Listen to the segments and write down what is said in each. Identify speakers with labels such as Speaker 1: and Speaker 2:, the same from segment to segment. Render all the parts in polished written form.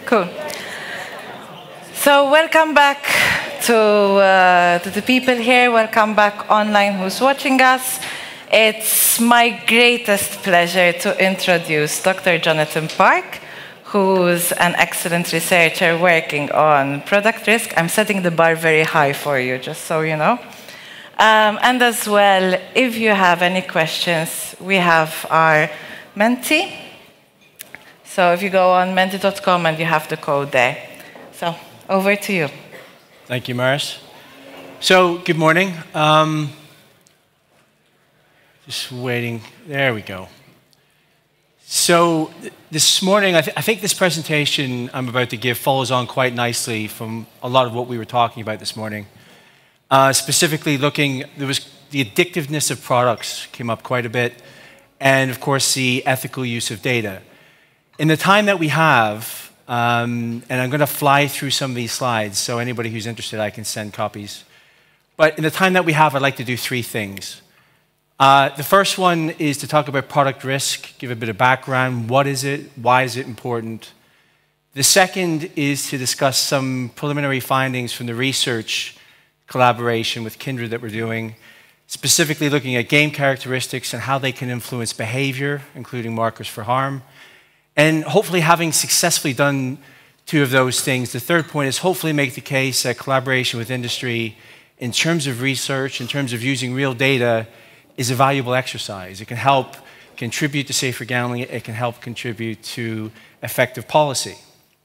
Speaker 1: Cool. So welcome back to the people here. Welcome back online who's watching us. It's my greatest pleasure to introduce Dr. Jonathan Parke, who's an excellent researcher working on product risk. I'm setting the bar very high for you, just so you know. And as well, if you have any questions, we have our Menti. So if you go on menti.com and you have the code there. So over to you.
Speaker 2: Thank you, Maris. So good morning. Just waiting. There we go. So this morning, I think this presentation I'm about to give follows on quite nicely from a lot of what we were talking about this morning. Specifically there was the addictiveness of products came up quite a bit, and of course the ethical use of data. In the time that we have, and I'm going to fly through some of these slides, so anybody who's interested, I can send copies. But in the time that we have, I'd like to do three things. The first one is to talk about product risk, give a bit of background. What is it? Why is it important? The second is to discuss some preliminary findings from the research collaboration with Kindred that we're doing, specifically looking at game characteristics and how they can influence behavior, including markers for harm. And hopefully, having successfully done two of those things, the third point is hopefully make the case that collaboration with industry in terms of research, in terms of using real data, is a valuable exercise. It can help contribute to safer gambling. It can help contribute to effective policy.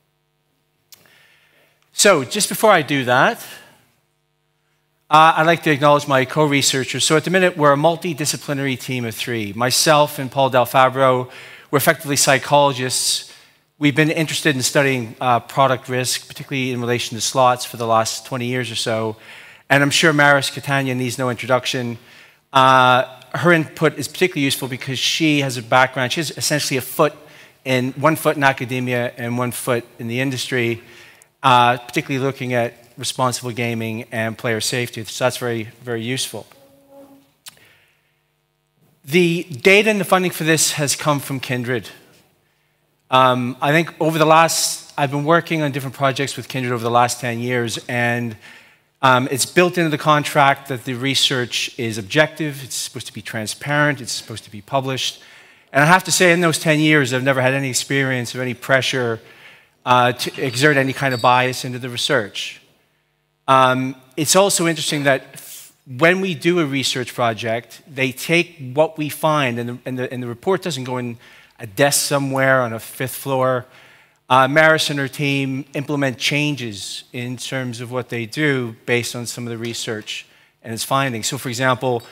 Speaker 2: So just before I do that, I'd like to acknowledge my co-researchers. So at the minute, we're a multidisciplinary team of three. Myself and Paul Del Fabro, we're effectively psychologists. We've been interested in studying product risk, particularly in relation to slots, for the last 20 years or so. And I'm sure Maris Catania needs no introduction. Her input is particularly useful because she has a background. She has essentially one foot in academia and 1 foot in the industry, particularly looking at responsible gaming and player safety. So that's very, very useful. The data and the funding for this has come from Kindred. I think I've been working on different projects with Kindred over the last 10 years, and it's built into the contract that the research is objective, it's supposed to be transparent, it's supposed to be published. And I have to say, in those 10 years, I've never had any experience of any pressure to exert any kind of bias into the research. It's also interesting that when we do a research project, they take what we find, and the report doesn't go in a desk somewhere on a 5th floor. Maris and her team implement changes in terms of what they do based on some of the research and its findings. So, for example,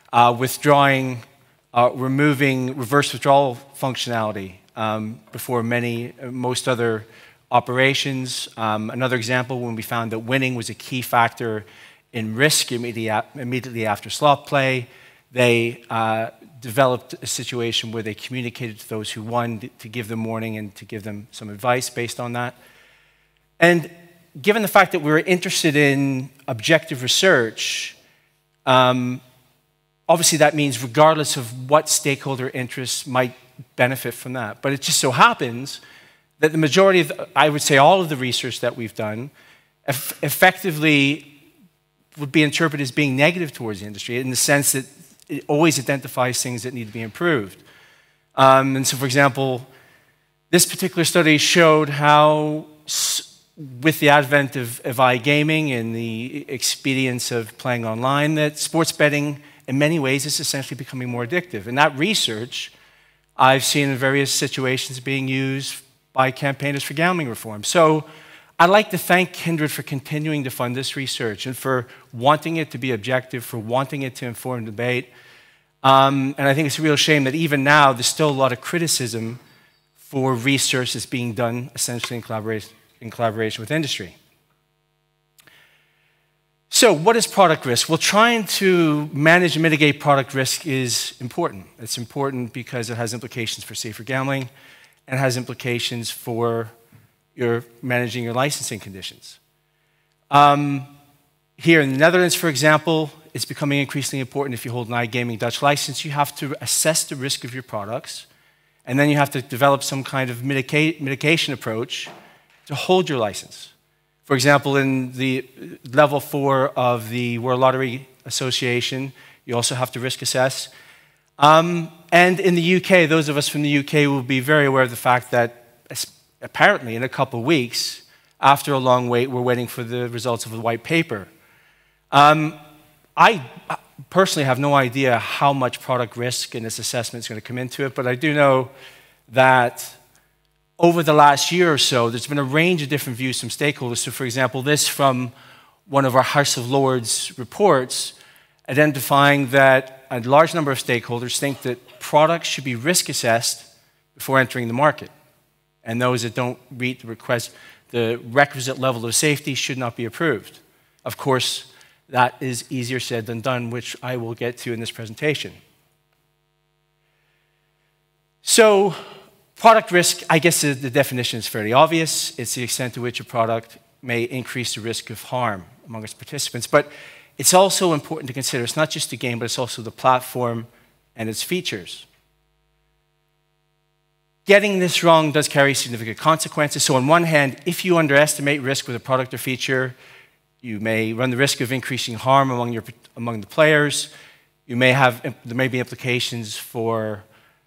Speaker 2: removing reverse withdrawal functionality before most other operations. Another example, when we found that winning was a key factor in risk immediately after slot play, they developed a situation where they communicated to those who won to give them warning and to give them some advice based on that. And given the fact that we're interested in objective research, obviously that means regardless of what stakeholder interests might benefit from that. But it just so happens that the majority of, I would say all of the research that we've done effectively would be interpreted as being negative towards the industry in the sense that it always identifies things that need to be improved. And so, for example, this particular study showed how, with the advent of iGaming and the expedience of playing online, that sports betting, in many ways, is essentially becoming more addictive. And that research I've seen in various situations being used by campaigners for gambling reform. So I'd like to thank Kindred for continuing to fund this research and for wanting it to be objective, for wanting it to inform debate. And I think it's a real shame that even now there's still a lot of criticism for research that's being done essentially in collaboration with industry. So what is product risk? Well, trying to manage and mitigate product risk is important. It's important because it has implications for safer gambling and has implications for managing your licensing conditions. Here in the Netherlands, for example, it's becoming increasingly important if you hold an iGaming Dutch license. You have to assess the risk of your products, and then you have to develop some kind of mitigation approach to hold your license. For example, in the level 4 of the World Lottery Association, you also have to risk assess. And in the UK, those of us from the UK will be very aware of the fact that apparently in a couple of weeks, after a long wait, we're waiting for the results of the white paper. I personally have no idea how much product risk in this assessment is going to come into it, but I do know that over the last year or so, there's been a range of different views from stakeholders. So for example, this from one of our House of Lords reports, identifying that a large number of stakeholders think that products should be risk assessed before entering the market. And those that don't meet the requisite level of safety should not be approved. Of course, that is easier said than done, which I will get to in this presentation. So, product risk, I guess the definition is fairly obvious. It's the extent to which a product may increase the risk of harm among its participants. But it's also important to consider, it's not just the game, but it's also the platform and its features. Getting this wrong does carry significant consequences. So on one hand, if you underestimate risk with a product or feature, you may run the risk of increasing harm among the players. There may be implications for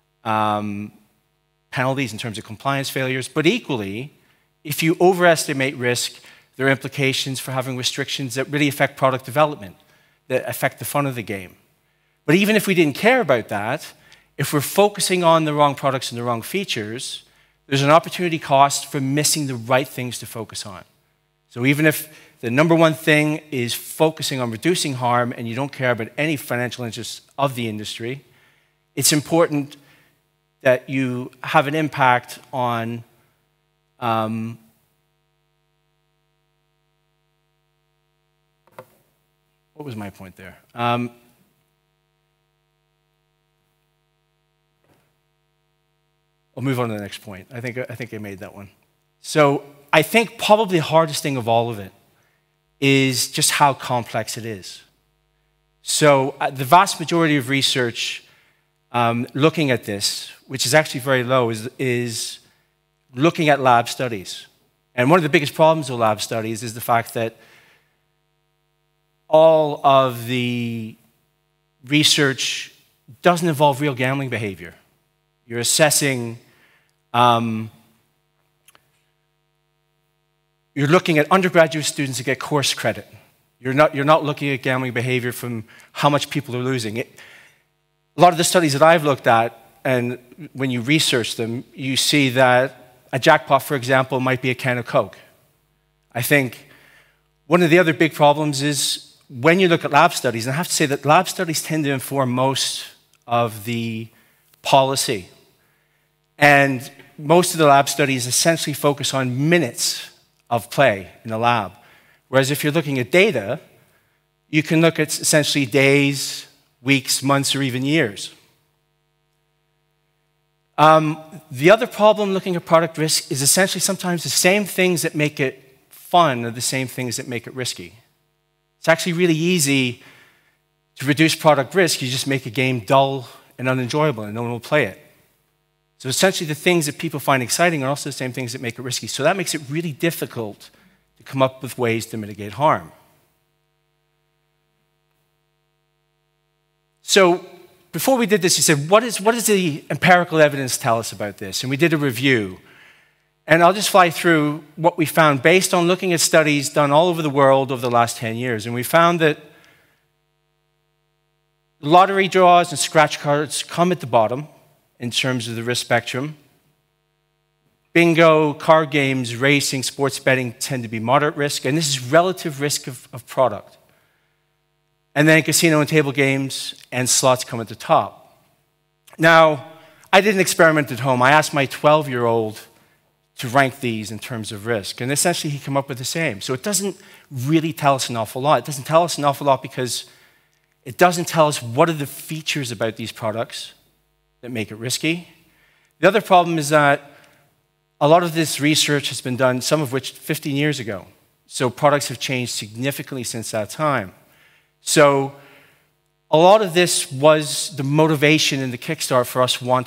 Speaker 2: penalties in terms of compliance failures. But equally, if you overestimate risk, there are implications for having restrictions that really affect product development, that affect the fun of the game. But even if we didn't care about that, if we're focusing on the wrong products and the wrong features, there's an opportunity cost for missing the right things to focus on. So even if the number one thing is focusing on reducing harm and you don't care about any financial interests of the industry, it's important that you have an impact on what was my point there? I'll move on to the next point. I think I made that one. So I think probably the hardest thing of all of it is just how complex it is. So the vast majority of research looking at this, which is actually very low, is looking at lab studies. And one of the biggest problems with lab studies is the fact that all of the research doesn't involve real gambling behavior. You're assessing, you're looking at undergraduate students that get course credit. You're not looking at gambling behavior from how much people are losing. A lot of the studies that I've looked at, and when you research them, you see that a jackpot, for example, might be a can of Coke. I think one of the other big problems is when you look at lab studies, and I have to say that lab studies tend to inform most of the policy. And most of the lab studies essentially focus on minutes of play in the lab. Whereas if you're looking at data, you can look at essentially days, weeks, months, or even years. The other problem looking at product risk is essentially sometimes the same things that make it fun are the same things that make it risky. It's actually really easy to reduce product risk. You just make a game dull and unenjoyable, and no one will play it. So essentially the things that people find exciting are also the same things that make it risky. So that makes it really difficult to come up with ways to mitigate harm. So before we did this, you said, what does the empirical evidence tell us about this? And we did a review. And I'll just fly through what we found based on looking at studies done all over the world over the last 10 years. And we found that lottery draws and scratch cards come at the bottom in terms of the risk spectrum. Bingo, card games, racing, sports betting tend to be moderate risk. And this is relative risk of product. And then casino and table games and slots come at the top. Now, I did an experiment at home. I asked my 12-year-old to rank these in terms of risk. And essentially, he came up with the same. So it doesn't really tell us an awful lot. It doesn't tell us an awful lot because it doesn't tell us what are the features about these products that make it risky. The other problem is that a lot of this research has been done, some of which 15 years ago. So products have changed significantly since that time. So a lot of this was the motivation in the kickstart for us wanting to do this collaboration.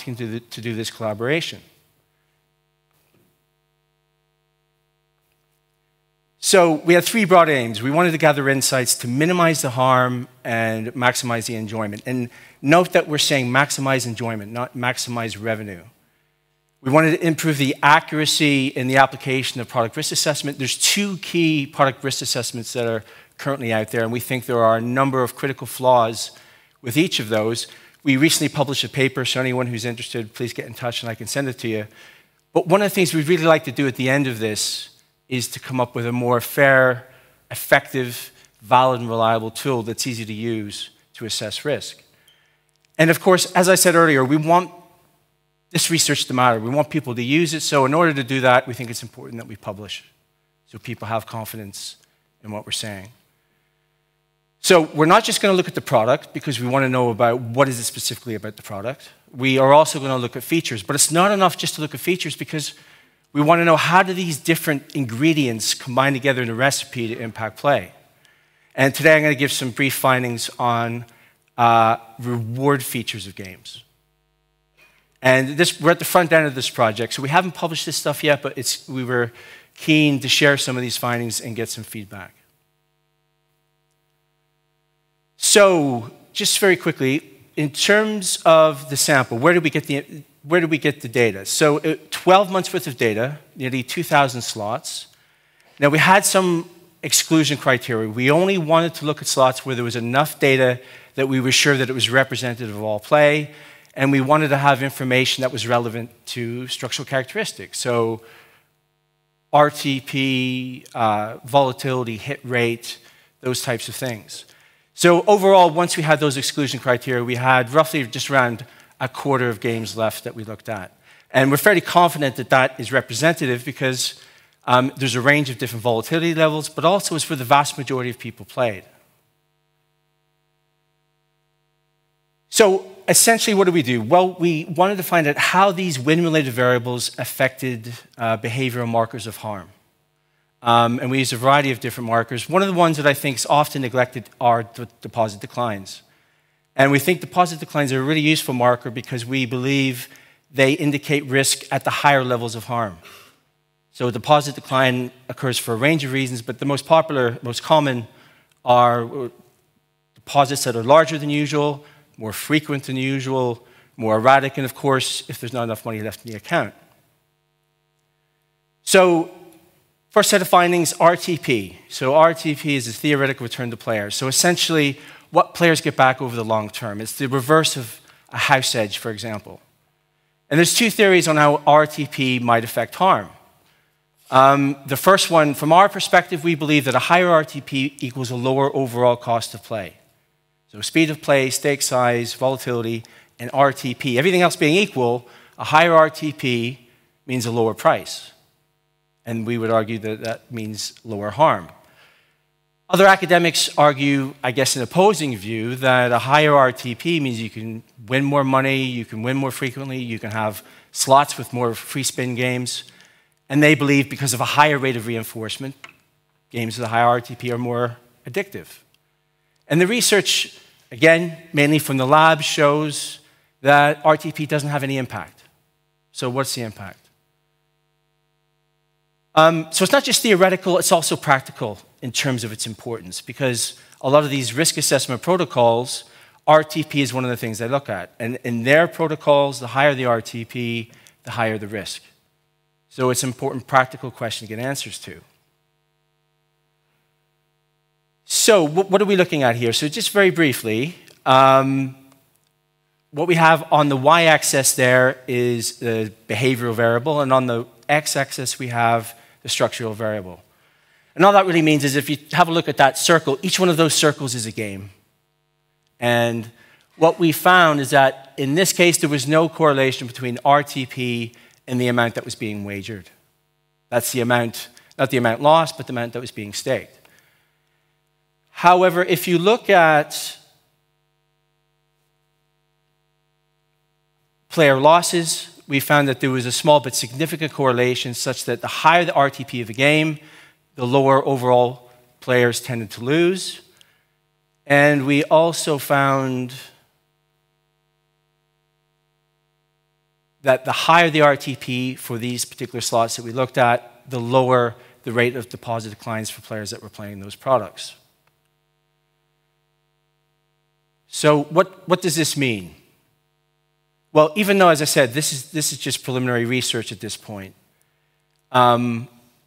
Speaker 2: So we had three broad aims. We wanted to gather insights to minimize the harm and maximize the enjoyment. And note that we're saying maximize enjoyment, not maximize revenue. We wanted to improve the accuracy in the application of product risk assessment. There's two key product risk assessments that are currently out there, and we think there are a number of critical flaws with each of those. We recently published a paper, so anyone who's interested, please get in touch and I can send it to you. But one of the things we'd really like to do at the end of this is to come up with a more fair, effective, valid, and reliable tool that's easy to use to assess risk. And of course, as I said earlier, we want this research to matter. We want people to use it. So in order to do that, we think it's important that we publish so people have confidence in what we're saying. So we're not just going to look at the product because we want to know about what is it specifically about the product. We are also going to look at features. But it's not enough just to look at features because we want to know how do these different ingredients combine together in a recipe to impact play. And today I'm going to give some brief findings on reward features of games. And we're at the front end of this project, so we haven't published this stuff yet, but we were keen to share some of these findings and get some feedback. So, just very quickly, in terms of the sample, where did we get the data? So, 12 months worth of data, nearly 2,000 slots. Now, we had some exclusion criteria. We only wanted to look at slots where there was enough data that we were sure that it was representative of all play. And we wanted to have information that was relevant to structural characteristics. So RTP, volatility, hit rate, those types of things. So overall, once we had those exclusion criteria, we had roughly just around a quarter of games left that we looked at. And we're fairly confident that that is representative because there's a range of different volatility levels, but also it's for the vast majority of people played. So essentially, what did we do? Well, we wanted to find out how these win-related variables affected behavioral markers of harm. And we used a variety of different markers. One of the ones that I think is often neglected are the deposit declines. And we think deposit declines are a really useful marker because we believe they indicate risk at the higher levels of harm. So a deposit decline occurs for a range of reasons, but the most popular, most common are deposits that are larger than usual, more frequent than usual, more erratic, and of course, if there's not enough money left in the account. So, first set of findings, RTP. So RTP is a theoretical return to players. So essentially, what players get back over the long term. It's the reverse of a house edge, for example. And there's two theories on how RTP might affect harm. The first one, from our perspective, we believe that a higher RTP equals a lower overall cost of play. So speed of play, stake size, volatility, and RTP. Everything else being equal, a higher RTP means a lower price. And we would argue that that means lower harm. Other academics argue, I guess, an opposing view that a higher RTP means you can win more money, you can win more frequently, you can have slots with more free spin games. And they believe because of a higher rate of reinforcement, games with a higher RTP are more addictive. And the research, again, mainly from the lab, shows that RTP doesn't have any impact. So what's the impact? So it's not just theoretical, it's also practical in terms of its importance, because a lot of these risk assessment protocols, RTP is one of the things they look at. And in their protocols, the higher the RTP, the higher the risk. So it's an important practical question to get answers to. So what are we looking at here? So just very briefly, what we have on the y-axis there is the behavioral variable, and on the x-axis we have the structural variable. And all that really means is if you have a look at that circle, each one of those circles is a game. And what we found is that in this case, there was no correlation between RTP and the amount that was being wagered. That's the amount, not the amount lost, but the amount that was being staked. However, if you look at player losses, we found that there was a small but significant correlation such that the higher the RTP of a game, the lower overall players tended to lose. And we also found that the higher the RTP for these particular slots that we looked at, the lower the the rate of deposit declines for players that were playing those products. So what does this mean? Well, even though, as I said, this is just preliminary research at this point, and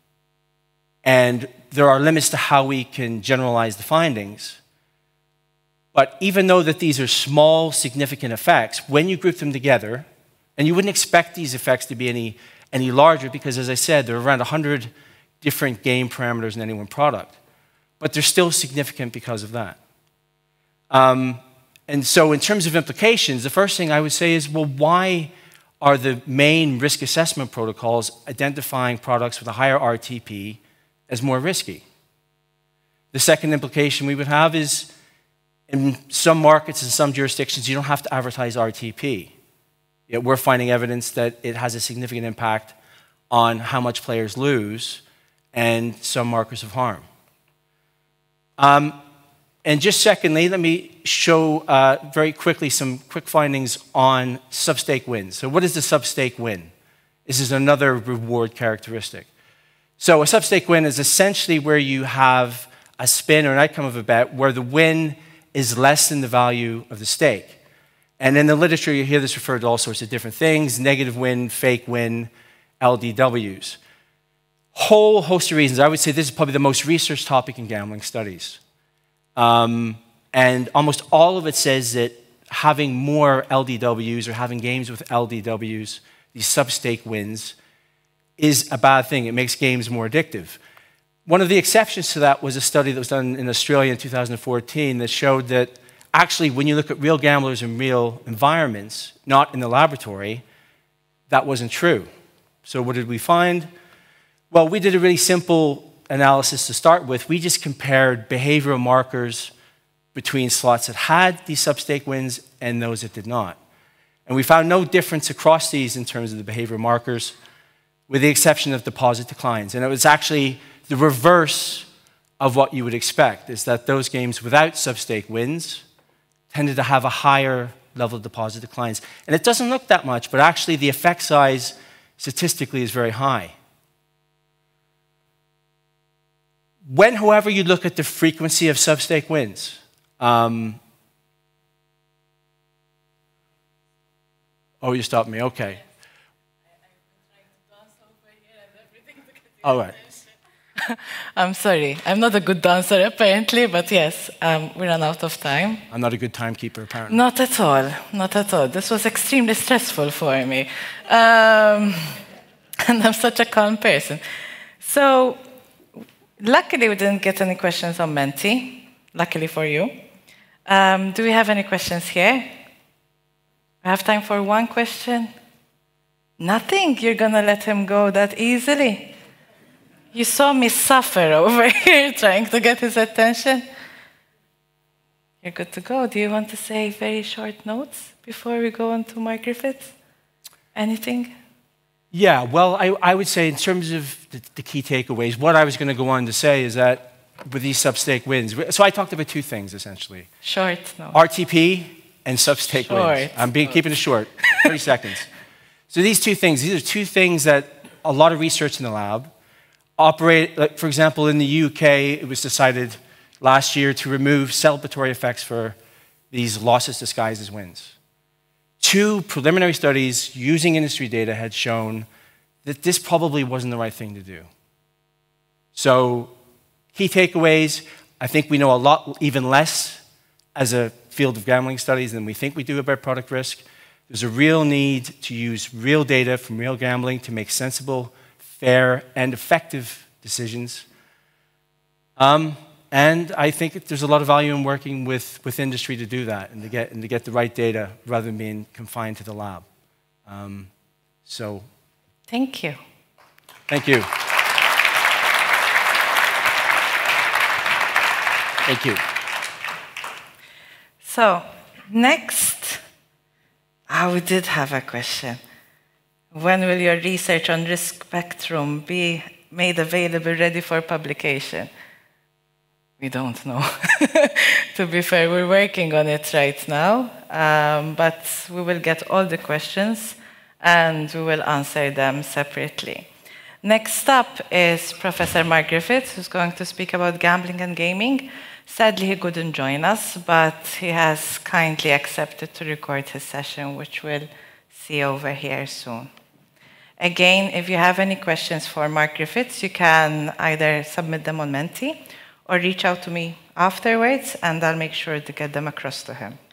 Speaker 2: there are limits to how we can generalize the findings, but even though that these are small, significant effects, when you group them together, and you wouldn't expect these effects to be any larger because, as I said, there are around 100 different game parameters in any one product, but they're still significant because of that. And so in terms of implications, the first thing I would say is, well, why are the main risk assessment protocols identifying products with a higher RTP as more risky? The second implication we would have is, in some markets and some jurisdictions, you don't have to advertise RTP. Yet we're finding evidence that it has a significant impact on how much players lose and some markers of harm. And just secondly, let me show very quickly some quick findings on sub-stake wins. So what is the sub-stake win? This is another reward characteristic. So a sub-stake win is essentially where you have a spin or an outcome of a bet where the win is less than the value of the stake. And in the literature, you hear this referred to all sorts of different things: negative win, fake win, LDWs. Whole host of reasons. I would say this is probably the most researched topic in gambling studies. And almost all of it says that having more LDWs or having games with LDWs, these sub-stake wins, is a bad thing. It makes games more addictive. One of the exceptions to that was a study that was done in Australia in 2014 that showed that actually when you look at real gamblers in real environments, not in the laboratory, that wasn't true. So what did we find? Well, we did a really simple analysis to start with. We just compared behavioral markers between slots that had these sub-stake wins and those that did not. And we found no difference across these in terms of the behavioral markers, with the exception of deposit declines. And it was actually the reverse of what you would expect, is that those games without sub-stake wins tended to have a higher level of deposit declines. And it doesn't look that much, but actually the effect size statistically is very high. When, however, you look at the frequency of sub-stake wins, oh, you stopped me, okay. All right.
Speaker 1: I'm sorry. I'm not a good dancer, apparently, but yes, we ran out of time.
Speaker 2: I'm not a good timekeeper, apparently.
Speaker 1: Not at all. Not at all. This was extremely stressful for me. And I'm such a calm person. So, luckily, we didn't get any questions on Menti. Luckily for you. Do we have any questions here? I have time for one question. Nothing? You're going to let him go that easily? You saw me suffer over here trying to get his attention. You're good to go. Do you want to say very short notes before we go on to Mark Griffiths? Anything?
Speaker 2: Yeah, well, I would say in terms of the key takeaways, what I was going to go on to say is that with these sub-stake wins, so I talked about two things, essentially.
Speaker 1: Short notes.
Speaker 2: RTP and sub-stake wins. I'm keeping it short, 30 seconds. So these two things, these are two things that a lot of research in the lab operate, like for example, in the UK, it was decided last year to remove celebratory effects for these losses disguised as wins. Two preliminary studies using industry data had shown that this probably wasn't the right thing to do. So, key takeaways, I think we know a lot, even less, as a field of gambling studies than we think we do about product risk. There's a real need to use real data from real gambling to make sensible, fair, and effective decisions. And I think there's a lot of value in working with industry to do that and to get the right data rather than being confined to the lab. So,
Speaker 1: thank you.
Speaker 2: Thank you. Thank you.
Speaker 1: So, next, we did have a question. When will your research on risk spectrum be made available, ready for publication? We don't know. To be fair, we're working on it right now, but we will get all the questions and we will answer them separately. Next up is Professor Mark Griffiths, who's going to speak about gambling and gaming. Sadly, he couldn't join us, but he has kindly accepted to record his session, which we'll see over here soon. Again, if you have any questions for Mark Griffiths, you can either submit them on Menti or reach out to me afterwards, and I'll make sure to get them across to him.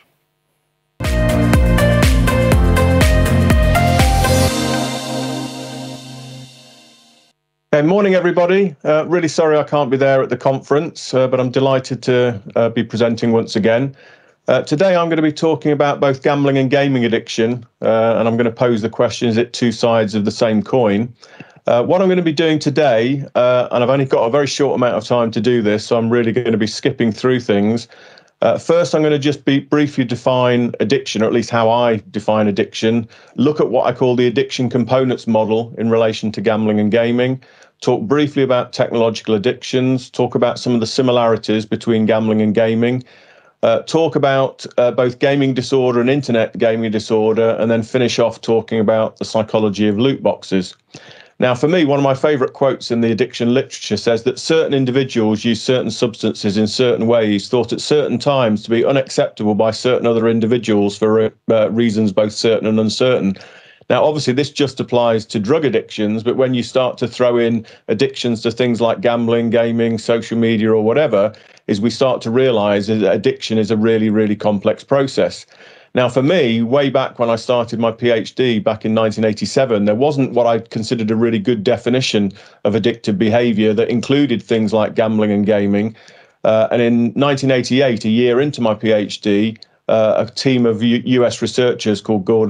Speaker 3: Good morning, everybody. Really sorry I can't be there at the conference, but I'm delighted to be presenting once again. Today I'm going to be talking about both gambling and gaming addiction, and I'm going to pose the question, is it two sides of the same coin? What I'm going to be doing today, and I've only got a very short amount of time to do this, so I'm really going to be skipping through things. First, I'm going to just briefly define addiction, or at least how I define addiction, look at what I call the addiction components model in relation to gambling and gaming, talk briefly about technological addictions, talk about some of the similarities between gambling and gaming, talk about both gaming disorder and internet gaming disorder, and then finish off talking about the psychology of loot boxes. Now, for me, one of my favourite quotes in the addiction literature says that certain individuals use certain substances in certain ways, thought at certain times to be unacceptable by certain other individuals for reasons both certain and uncertain. Now, obviously, this just applies to drug addictions, but when you start to throw in addictions to things like gambling, gaming, social media, or whatever, is we start to realise that addiction is a really, really complex process. Now, for me, way back when I started my PhD back in 1987, there wasn't what I considered a really good definition of addictive behaviour that included things like gambling and gaming. And in 1988, a year into my PhD, a team of US researchers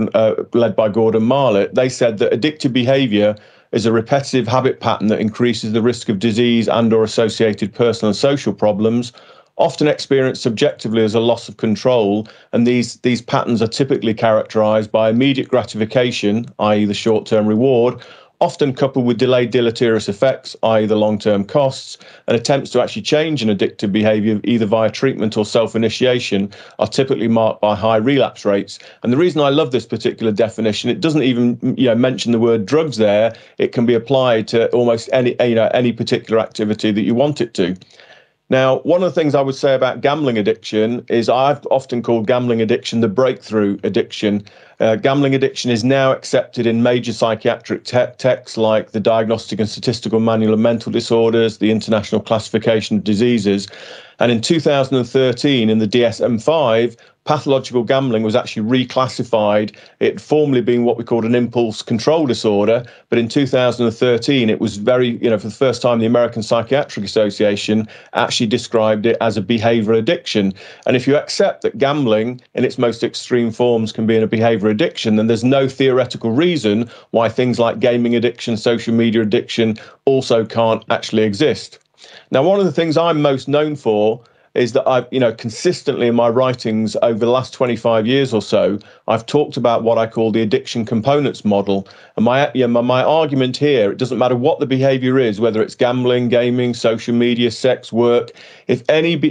Speaker 3: led by Gordon Marlett, they said that addictive behaviour is a repetitive habit pattern that increases the risk of disease and/or associated personal and social problems, often experienced subjectively as a loss of control, and these patterns are typically characterised by immediate gratification, i.e. the short-term reward, often coupled with delayed deleterious effects, i.e. the long-term costs, and attempts to actually change an addictive behaviour either via treatment or self-initiation are typically marked by high relapse rates. And the reason I love this particular definition, it doesn't even mention the word drugs there. It can be applied to almost any particular activity that you want it to. Now, one of the things I would say about gambling addiction is I've often called gambling addiction the breakthrough addiction. Gambling addiction is now accepted in major psychiatric texts like the Diagnostic and Statistical Manual of Mental Disorders, the International Classification of Diseases. And in 2013, in the DSM-5, pathological gambling was actually reclassified. It formerly being what we called an impulse control disorder, but in 2013 it was for the first time the American Psychiatric Association actually described it as a behaviour addiction. And if you accept that gambling in its most extreme forms can be in a behaviour addiction, then there's no theoretical reason why things like gaming addiction, social media addiction also can't actually exist. Now, one of the things I'm most known for is that I've, consistently in my writings over the last 25 years or so, I've talked about what I call the addiction components model. And my argument here, it doesn't matter what the behaviour is, whether it's gambling, gaming, social media, sex, work. If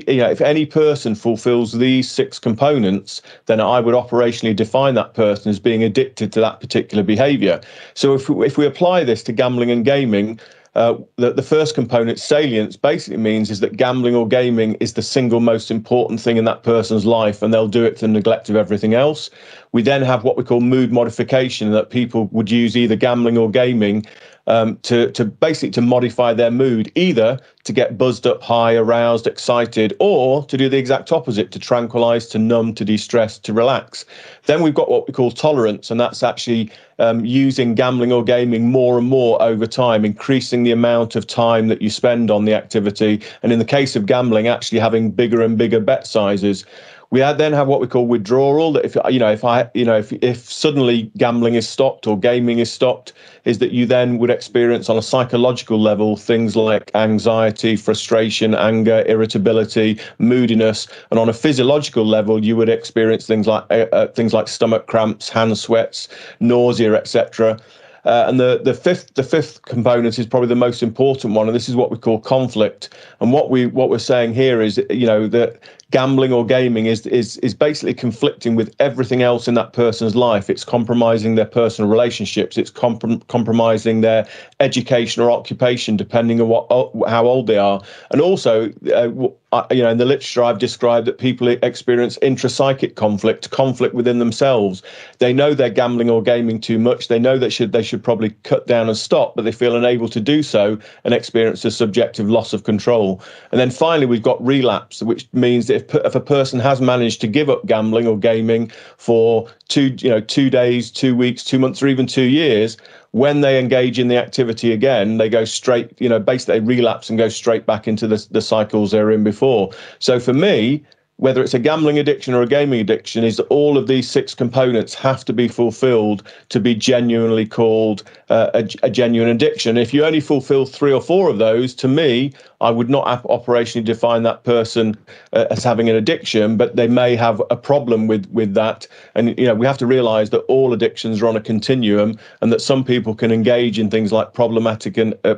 Speaker 3: any person fulfills these 6 components, then I would operationally define that person as being addicted to that particular behaviour. So if we apply this to gambling and gaming, the first component, salience, basically means is that gambling or gaming is the single most important thing in that person's life, and they'll do it to the neglect of everything else. We then have what we call mood modification, that people would use either gambling or gaming to modify their mood, either to get buzzed up, high, aroused, excited, or to do the exact opposite, to tranquilize, to numb, to de-stress, to relax. Then we've got what we call tolerance, and that's actually using gambling or gaming more and more over time, increasing the amount of time that you spend on the activity, and in the case of gambling, actually having bigger and bigger bet sizes. We then have what we call withdrawal, that if suddenly gambling is stopped or gaming is stopped, is that you then would experience on a psychological level things like anxiety, frustration, anger, irritability, moodiness, and on a physiological level you would experience things like stomach cramps, hand sweats, nausea, etc. And the fifth component is probably the most important one, and this is what we call conflict. And what we're saying here is, that gambling or gaming is basically conflicting with everything else in that person's life. It's compromising their personal relationships. It's compromising their education or occupation, depending on how old they are. And also, in the literature, I've described that people experience intrapsychic conflict within themselves. They know they're gambling or gaming too much. They know that they should probably cut down and stop, but they feel unable to do so and experience a subjective loss of control. And then finally, we've got relapse, which means that if a person has managed to give up gambling or gaming for 2 days, 2 weeks, 2 months, or even 2 years, when they engage in the activity again, they go straight, basically they relapse and go straight back into the cycles they were in before. So for me, whether it's a gambling addiction or a gaming addiction, is that all of these 6 components have to be fulfilled to be genuinely called a genuine addiction. If you only fulfill 3 or 4 of those, to me, I would not operationally define that person as having an addiction, but they may have a problem with that. And we have to realise that all addictions are on a continuum, and that some people can engage in things like problematic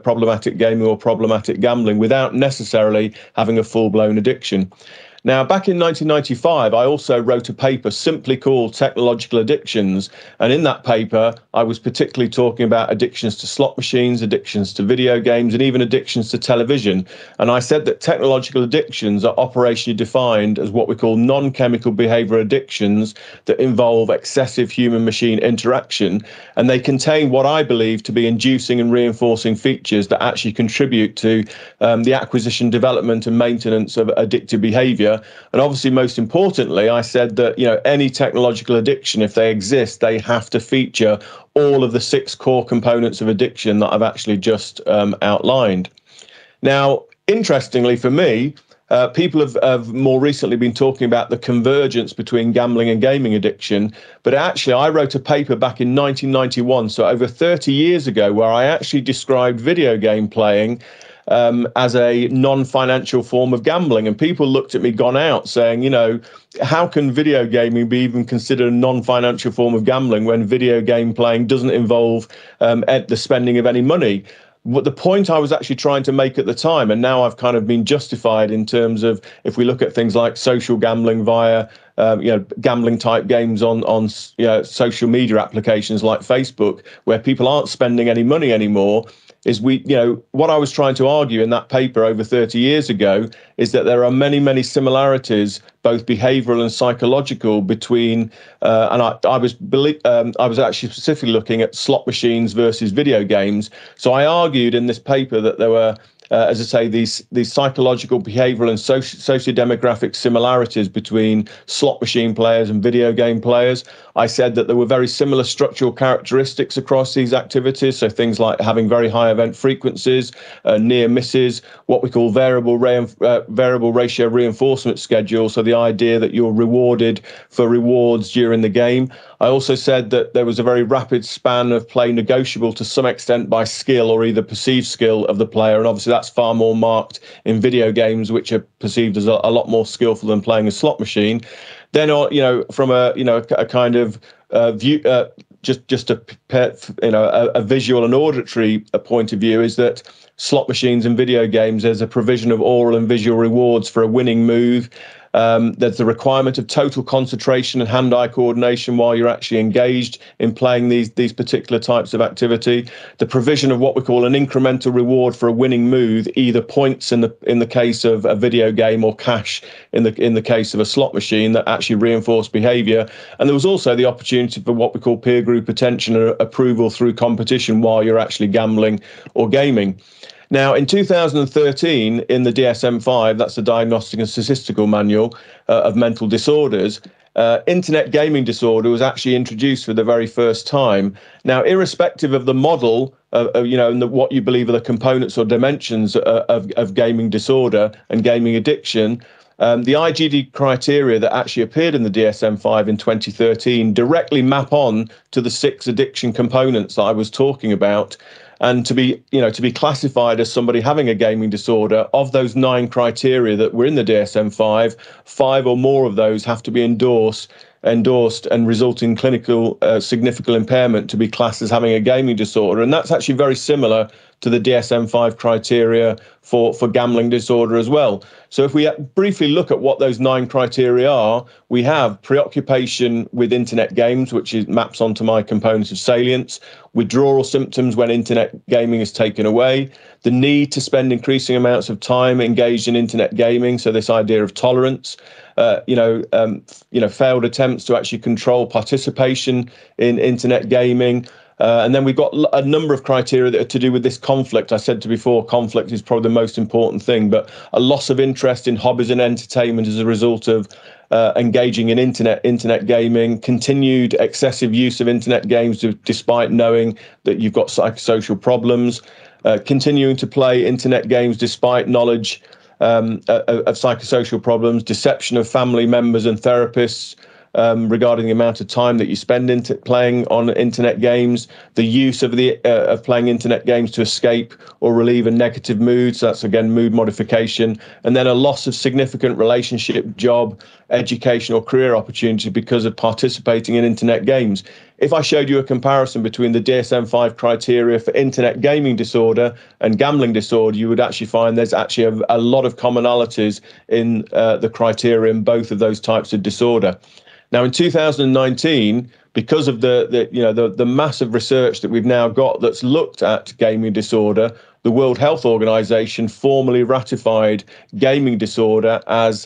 Speaker 3: gaming or problematic gambling without necessarily having a full-blown addiction. Now, back in 1995, I also wrote a paper simply called Technological Addictions. And in that paper, I was particularly talking about addictions to slot machines, addictions to video games, and even addictions to television. And I said that technological addictions are operationally defined as what we call non-chemical behaviour addictions that involve excessive human-machine interaction. And they contain what I believe to be inducing and reinforcing features that actually contribute to the acquisition, development and maintenance of addictive behaviour. And obviously, most importantly, I said that any technological addiction, if they exist, they have to feature all of the 6 core components of addiction that I've actually just outlined. Now, interestingly for me, people have more recently been talking about the convergence between gambling and gaming addiction. But actually, I wrote a paper back in 1991, so over 30 years ago, where I actually described video game playing as a non-financial form of gambling. And people looked at me gone out saying, how can video gaming be even considered a non-financial form of gambling when video game playing doesn't involve the spending of any money? What the point I was actually trying to make at the time, and now I've kind of been justified in terms of if we look at things like social gambling via gambling type games on social media applications like Facebook, where people aren't spending any money anymore, is what I was trying to argue in that paper over 30 years ago is that there are many, many similarities, both behavioural and psychological, between and I was actually specifically looking at slot machines versus video games. So I argued in this paper that there were as I say, these psychological, behavioural and socio-demographic similarities between slot machine players and video game players. I said that there were very similar structural characteristics across these activities, so things like having very high event frequencies, near misses, what we call variable ratio reinforcement schedule, so the idea that you're rewarded for rewards during the game. I also said that there was a very rapid span of play negotiable to some extent by skill or either perceived skill of the player, and obviously that's far more marked in video games, which are perceived as a lot more skillful than playing a slot machine. Then, from a kind of view, just a visual and auditory point of view, is that slot machines and video games, there's a provision of oral and visual rewards for a winning move. There's the requirement of total concentration and hand-eye coordination while you're actually engaged in playing these particular types of activity. The provision of what we call an incremental reward for a winning move, either points in the case of a video game or cash in the case of a slot machine, that actually reinforce behaviour. And there was also the opportunity for what we call peer group attention or approval through competition while you're actually gambling or gaming. Now, in 2013, in the DSM-5, that's the Diagnostic and Statistical Manual of Mental Disorders, internet gaming disorder was actually introduced for the very first time. Now, irrespective of the model, and what you believe are the components or dimensions of gaming disorder and gaming addiction, the IGD criteria that actually appeared in the DSM-5 in 2013 directly map on to the 6 addiction components that I was talking about. And to be classified as somebody having a gaming disorder, of those 9 criteria that were in the DSM-5, 5 or more of those have to be endorsed endorsed and result in clinical significant impairment to be classed as having a gaming disorder. And that's actually very similar to the DSM-5 criteria for gambling disorder as well. So if we briefly look at what those 9 criteria are, we have preoccupation with internet games, which maps onto my component of salience, withdrawal symptoms when internet gaming is taken away, the need to spend increasing amounts of time engaged in internet gaming, so this idea of tolerance, failed attempts to actually control participation in internet gaming. And then we've got a number of criteria that are to do with this conflict. I said before, conflict is probably the most important thing, but a loss of interest in hobbies and entertainment as a result of engaging in internet gaming, continued excessive use of internet games despite knowing that you've got psychosocial problems, continuing to play internet games despite knowledge of psychosocial problems, deception of family members and therapists, regarding the amount of time that you spend playing on internet games, the use of playing internet games to escape or relieve a negative mood. So that's again mood modification, and then a loss of significant relationship, job, education, or career opportunity because of participating in internet games. If I showed you a comparison between the DSM-5 criteria for internet gaming disorder and gambling disorder, you would actually find there's actually a lot of commonalities in the criteria in both of those types of disorder. Now, in 2019, because of the massive research that we've now got that's looked at gaming disorder, the World Health Organization formally ratified gaming disorder as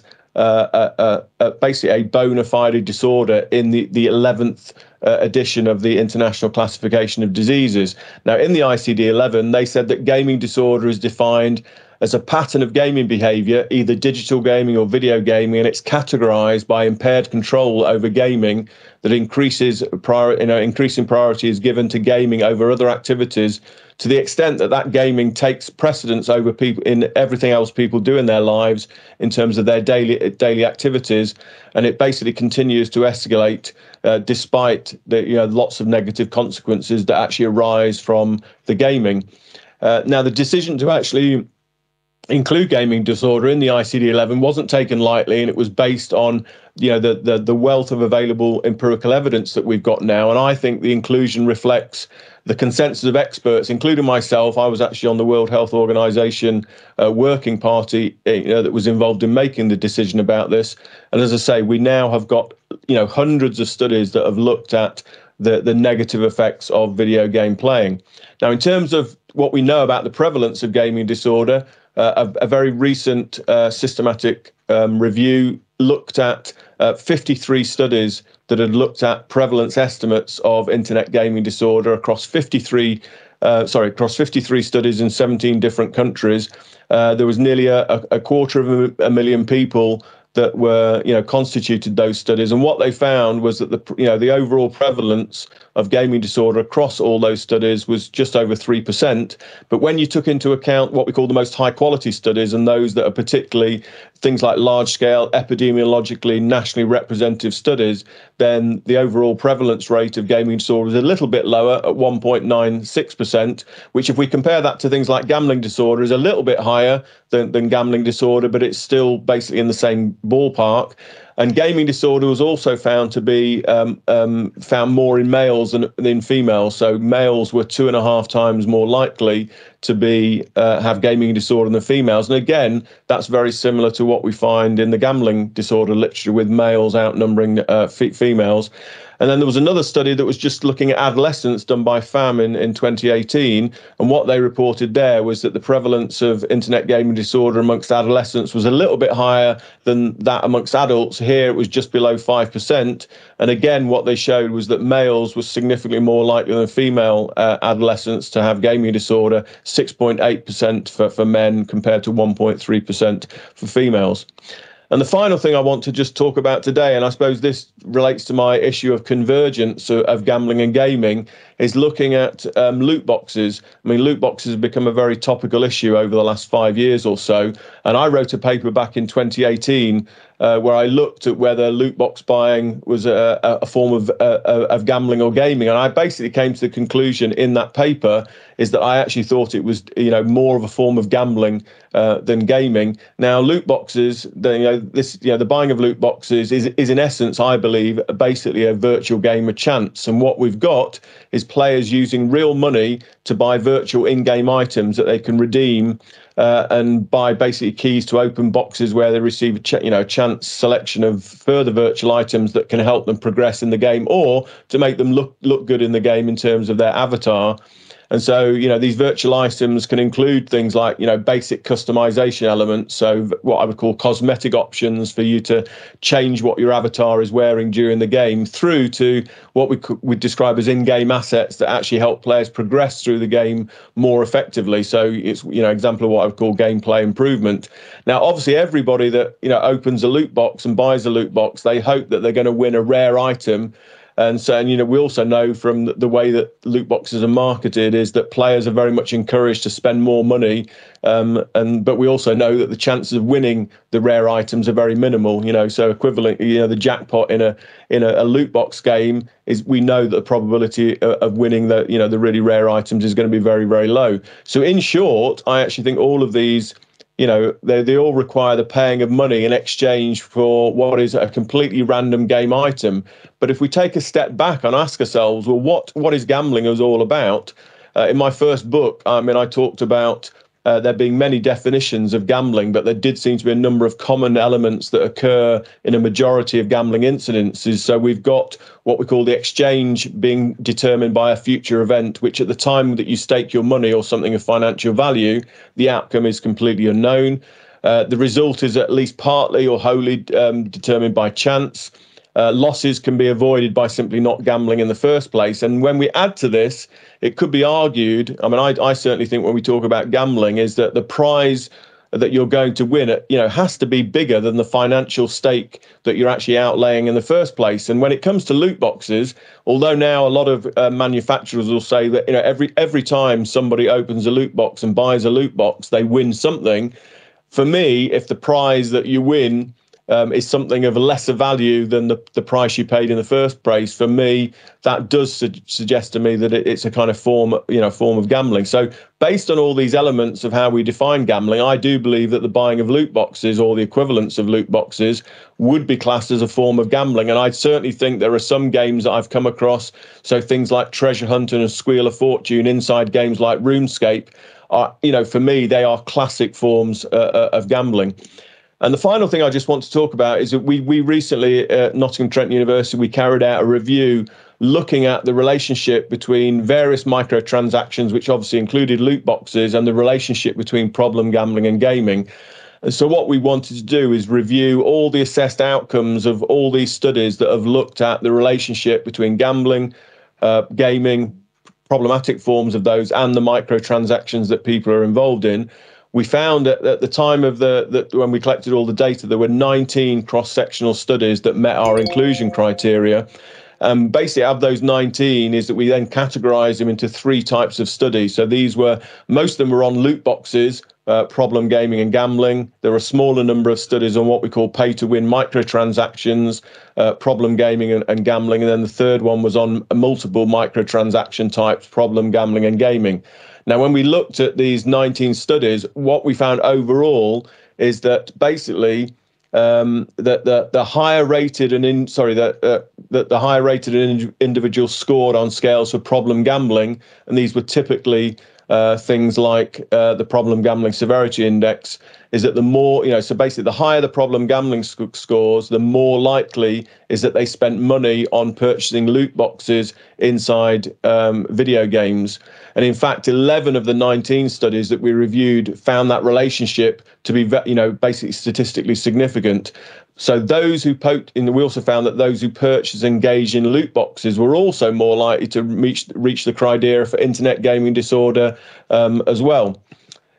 Speaker 3: basically a bona fide disorder in the 11th edition of the International Classification of Diseases. Now, in the ICD-11, they said that gaming disorder is defined as a pattern of gaming behaviour, either digital gaming or video gaming, and it's categorised by impaired control over gaming that increasing priority is given to gaming over other activities, to the extent that gaming takes precedence over people in everything else people do in their lives in terms of their daily activities, and it basically continues to escalate despite lots of negative consequences that actually arise from the gaming. Now, the decision to actually include gaming disorder in the ICD-11 wasn't taken lightly, and it was based on the wealth of available empirical evidence that we've got now. And I think the inclusion reflects the consensus of experts, including myself. I was actually on the World Health Organization working party that was involved in making the decision about this. And as I say, we now have got hundreds of studies that have looked at the negative effects of video game playing. Now, in terms of what we know about the prevalence of gaming disorder, a very recent systematic review looked at 53 studies that had looked at prevalence estimates of internet gaming disorder across 53 studies in 17 different countries. There was nearly a quarter of a million people that were, constituted those studies, and what they found was that the overall prevalence of gaming disorder across all those studies was just over 3%. But when you took into account what we call the most high quality studies, and those that are particularly things like large scale, epidemiologically, nationally representative studies, then the overall prevalence rate of gaming disorder is a little bit lower at 1.96%, which if we compare that to things like gambling disorder is a little bit higher than gambling disorder, but it's still basically in the same ballpark. And gaming disorder was also found to be found more in males than in females. So males were 2.5 times more likely to have gaming disorder than females. And again, that's very similar to what we find in the gambling disorder literature, with males outnumbering females. And then there was another study that was just looking at adolescents done by FAM in 2018. And what they reported there was that the prevalence of internet gaming disorder amongst adolescents was a little bit higher than that amongst adults. Here it was just below 5%. And again, what they showed was that males were significantly more likely than female adolescents to have gaming disorder, 6.8% for men compared to 1.3% for females. And the final thing I want to just talk about today, and I suppose this relates to my issue of convergence of gambling and gaming, is looking at loot boxes. I mean, loot boxes have become a very topical issue over the last 5 years or so. And I wrote a paper back in 2018 where I looked at whether loot box buying was a form of gambling or gaming. And I basically came to the conclusion in that paper is that I actually thought it was, more of a form of gambling than gaming. Now, loot boxes, the buying of loot boxes is in essence, I believe, basically a virtual game of chance. And what we've got is players using real money to buy virtual in-game items that they can redeem and buy basically keys to open boxes where they receive a chance selection of further virtual items that can help them progress in the game or to make them look good in the game in terms of their avatar. And so, these virtual items can include things like, basic customization elements. So what I would call cosmetic options for you to change what your avatar is wearing during the game, through to what we describe as in-game assets that actually help players progress through the game more effectively. So it's, example of what I would call gameplay improvement. Now, obviously, everybody that, opens a loot box and buys a loot box, they hope that they're going to win a rare item. And so, we also know from the way that loot boxes are marketed is that players are very much encouraged to spend more money. But we also know that the chances of winning the rare items are very minimal. So equivalent, the jackpot in a loot box game is, we know that the probability of winning the really rare items is going to be very, very low. So in short, I actually think all of these, they all require the paying of money in exchange for what is a completely random game item. But if we take a step back and ask ourselves, well, what is gambling is all about? In my first book, I talked about there being many definitions of gambling, but there did seem to be a number of common elements that occur in a majority of gambling incidences. So we've got what we call the exchange being determined by a future event, which at the time that you stake your money or something of financial value, the outcome is completely unknown. The result is at least partly or wholly determined by chance. Losses can be avoided by simply not gambling in the first place. And when we add to this, it could be argued, I certainly think when we talk about gambling, is that the prize that you're going to win, has to be bigger than the financial stake that you're actually outlaying in the first place. And when it comes to loot boxes, although now a lot of manufacturers will say that every time somebody opens a loot box and buys a loot box, they win something. For me, if the prize that you win is something of a lesser value than the price you paid in the first place, for me, that does suggest to me that it's a kind of form of gambling. So based on all these elements of how we define gambling, I do believe that the buying of loot boxes or the equivalents of loot boxes would be classed as a form of gambling. And I certainly think there are some games that I've come across, so things like Treasure Hunt and Squeal of Fortune inside games like RuneScape, are, for me, they are classic forms of gambling. And the final thing I just want to talk about is that we recently at Nottingham Trent University, we carried out a review looking at the relationship between various microtransactions, which obviously included loot boxes, and the relationship between problem gambling and gaming. And so what we wanted to do is review all the assessed outcomes of all these studies that have looked at the relationship between gambling, gaming, problematic forms of those, and the microtransactions that people are involved in. We found that at the time of when we collected all the data, there were 19 cross-sectional studies that met our inclusion criteria. Basically, out of those 19 is that we then categorised them into 3 types of studies. So most of them were on loot boxes, problem gaming and gambling. There were a smaller number of studies on what we call pay-to-win microtransactions, problem gaming and gambling. And then the third one was on multiple microtransaction types, problem gambling and gaming. Now, when we looked at these 19 studies, what we found overall is that basically that the higher rated the higher rated individuals scored on scales for problem gambling, and these were typically things like the problem gambling severity index, is that the more, so basically the higher the problem gambling scores, the more likely is that they spent money on purchasing loot boxes inside video games. And in fact, 11 of the 19 studies that we reviewed found that relationship to be, basically statistically significant. So those who we also found that those who purchased and engaged in loot boxes were also more likely to reach the criteria for internet gaming disorder as well.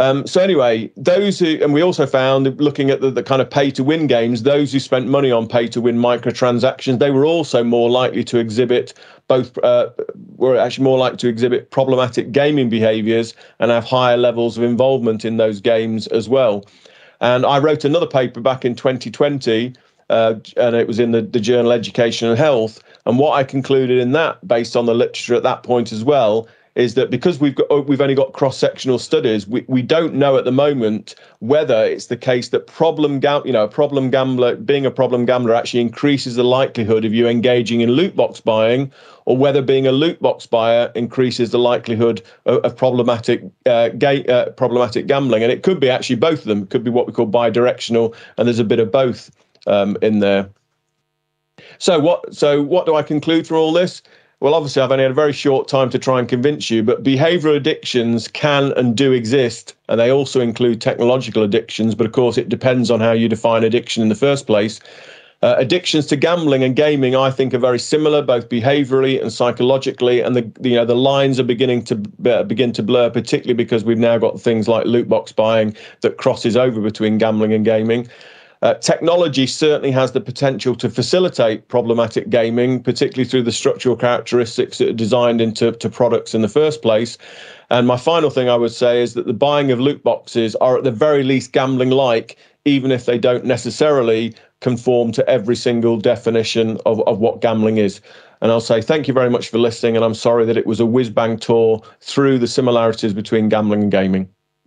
Speaker 3: So anyway, those who, and we also found, looking at the kind of pay-to-win games, those who spent money on pay-to-win microtransactions, they were also more likely to exhibit were actually more likely to exhibit problematic gaming behaviours and have higher levels of involvement in those games as well. And I wrote another paper back in 2020, and it was in the journal Education and Health. And what I concluded in that, based on the literature at that point as well, is that because we've only got cross-sectional studies, we don't know at the moment whether it's the case that being a problem gambler actually increases the likelihood of you engaging in loot box buying, or whether being a loot box buyer increases the likelihood of problematic gambling. And it could be actually both of them. It could be what we call bidirectional, and there's a bit of both in there. So what do I conclude from all this? Well, obviously, I've only had a very short time to try and convince you, but behavioural addictions can and do exist, and they also include technological addictions. But of course, it depends on how you define addiction in the first place. Addictions to gambling and gaming, I think, are very similar, both behaviourally and psychologically, and the lines are begin to blur, particularly because we've now got things like loot box buying that crosses over between gambling and gaming. Technology certainly has the potential to facilitate problematic gaming, particularly through the structural characteristics that are designed into products in the first place. And my final thing I would say is that the buying of loot boxes are at the very least gambling-like, even if they don't necessarily conform to every single definition of what gambling is. And I'll say thank you very much for listening, and I'm sorry that it was a whiz-bang tour through the similarities between gambling and gaming.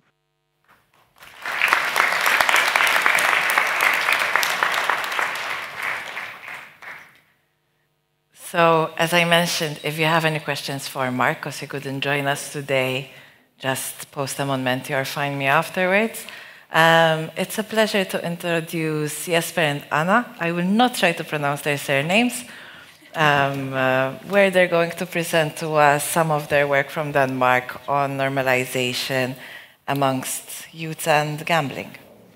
Speaker 1: So, as I mentioned, if you have any questions for Mark, because he couldn't join us today, just post them on Menti or find me afterwards. It's a pleasure to introduce Jesper and Anna. I will not try to pronounce their surnames, where they're going to present to us some of their work from Denmark on normalization amongst youth and gambling.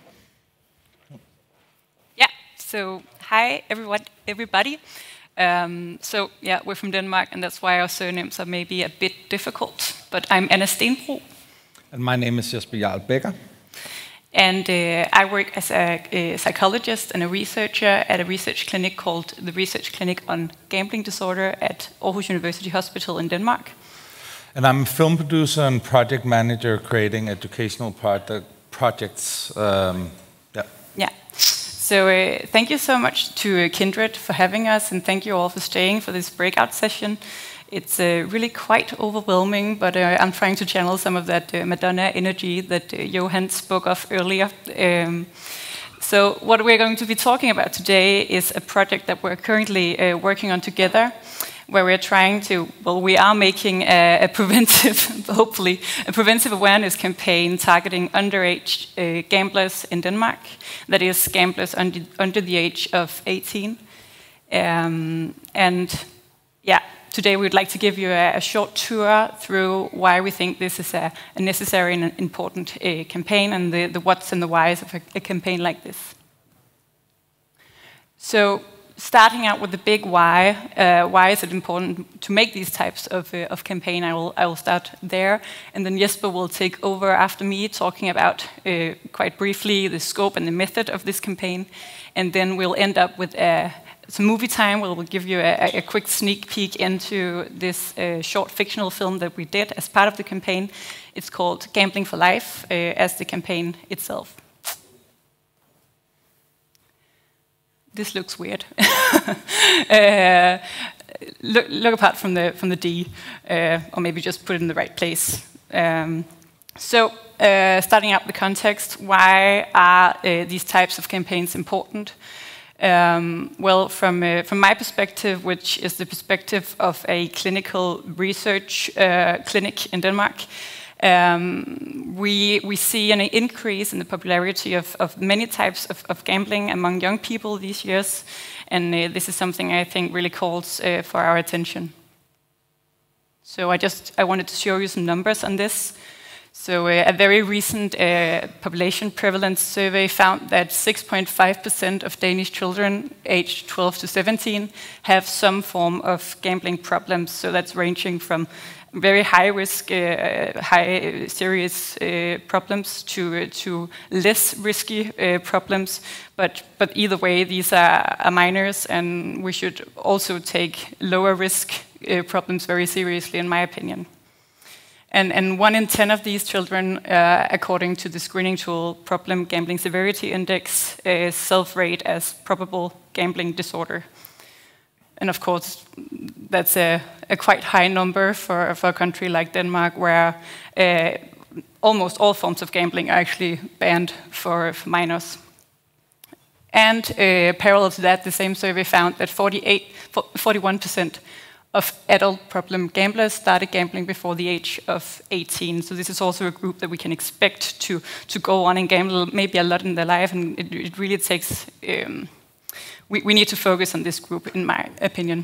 Speaker 4: Yeah, so hi everybody. So yeah, we're from Denmark, and that's why our surnames are maybe a bit difficult. But I'm Anna Stenbro.
Speaker 5: And my name is Jesper Jarl Becker.
Speaker 4: And I work as a psychologist and a researcher at a research clinic called the Research Clinic on Gambling Disorder at Aarhus University Hospital in Denmark.
Speaker 5: And I'm a film producer and project manager creating educational projects.
Speaker 4: Yeah. So thank you so much to Kindred for having us, and thank you all for staying for this breakout session. It's really quite overwhelming, but I'm trying to channel some of that Madonna energy that Johan spoke of earlier. So what we're going to be talking about today is a project that we're currently working on together, where we're trying to, well, we are making a preventive, hopefully, a preventive awareness campaign targeting underage gamblers in Denmark, that is, gamblers under the age of 18. And yeah, today we would like to give you a short tour through why we think this is a necessary and important campaign, and the what's and the whys of a campaign like this. So, starting out with the big why is it important to make these types of campaign? I will start there, and then Jesper will take over after me, talking about quite briefly the scope and the method of this campaign, and then we'll end up with some movie time where we'll give you a quick sneak peek into this short fictional film that we did as part of the campaign. It's called Gambling for Life, as the campaign itself. This looks weird. Look apart from the D, or maybe just put it in the right place. Starting out the context, why are these types of campaigns important? Well, from my perspective, which is the perspective of a clinical research clinic in Denmark, we see an increase in the popularity of many types of gambling among young people these years, and this is something I think really calls for our attention. So I wanted to show you some numbers on this. So a very recent population prevalence survey found that 6.5% of Danish children aged 12 to 17 have some form of gambling problems. So that's ranging from very high risk, high serious problems to less risky problems. But either way, these are minors, and we should also take lower risk problems very seriously, in my opinion. And 1 in 10 of these children, according to the screening tool Problem Gambling Severity Index, self-rate as probable gambling disorder. And of course, that's a quite high number for a country like Denmark, where almost all forms of gambling are actually banned for minors. And parallel to that, the same survey found that 41% of adult problem gamblers started gambling before the age of 18. So this is also a group that we can expect to go on and gamble maybe a lot in their life, and it really takes... We need to focus on this group, in my opinion.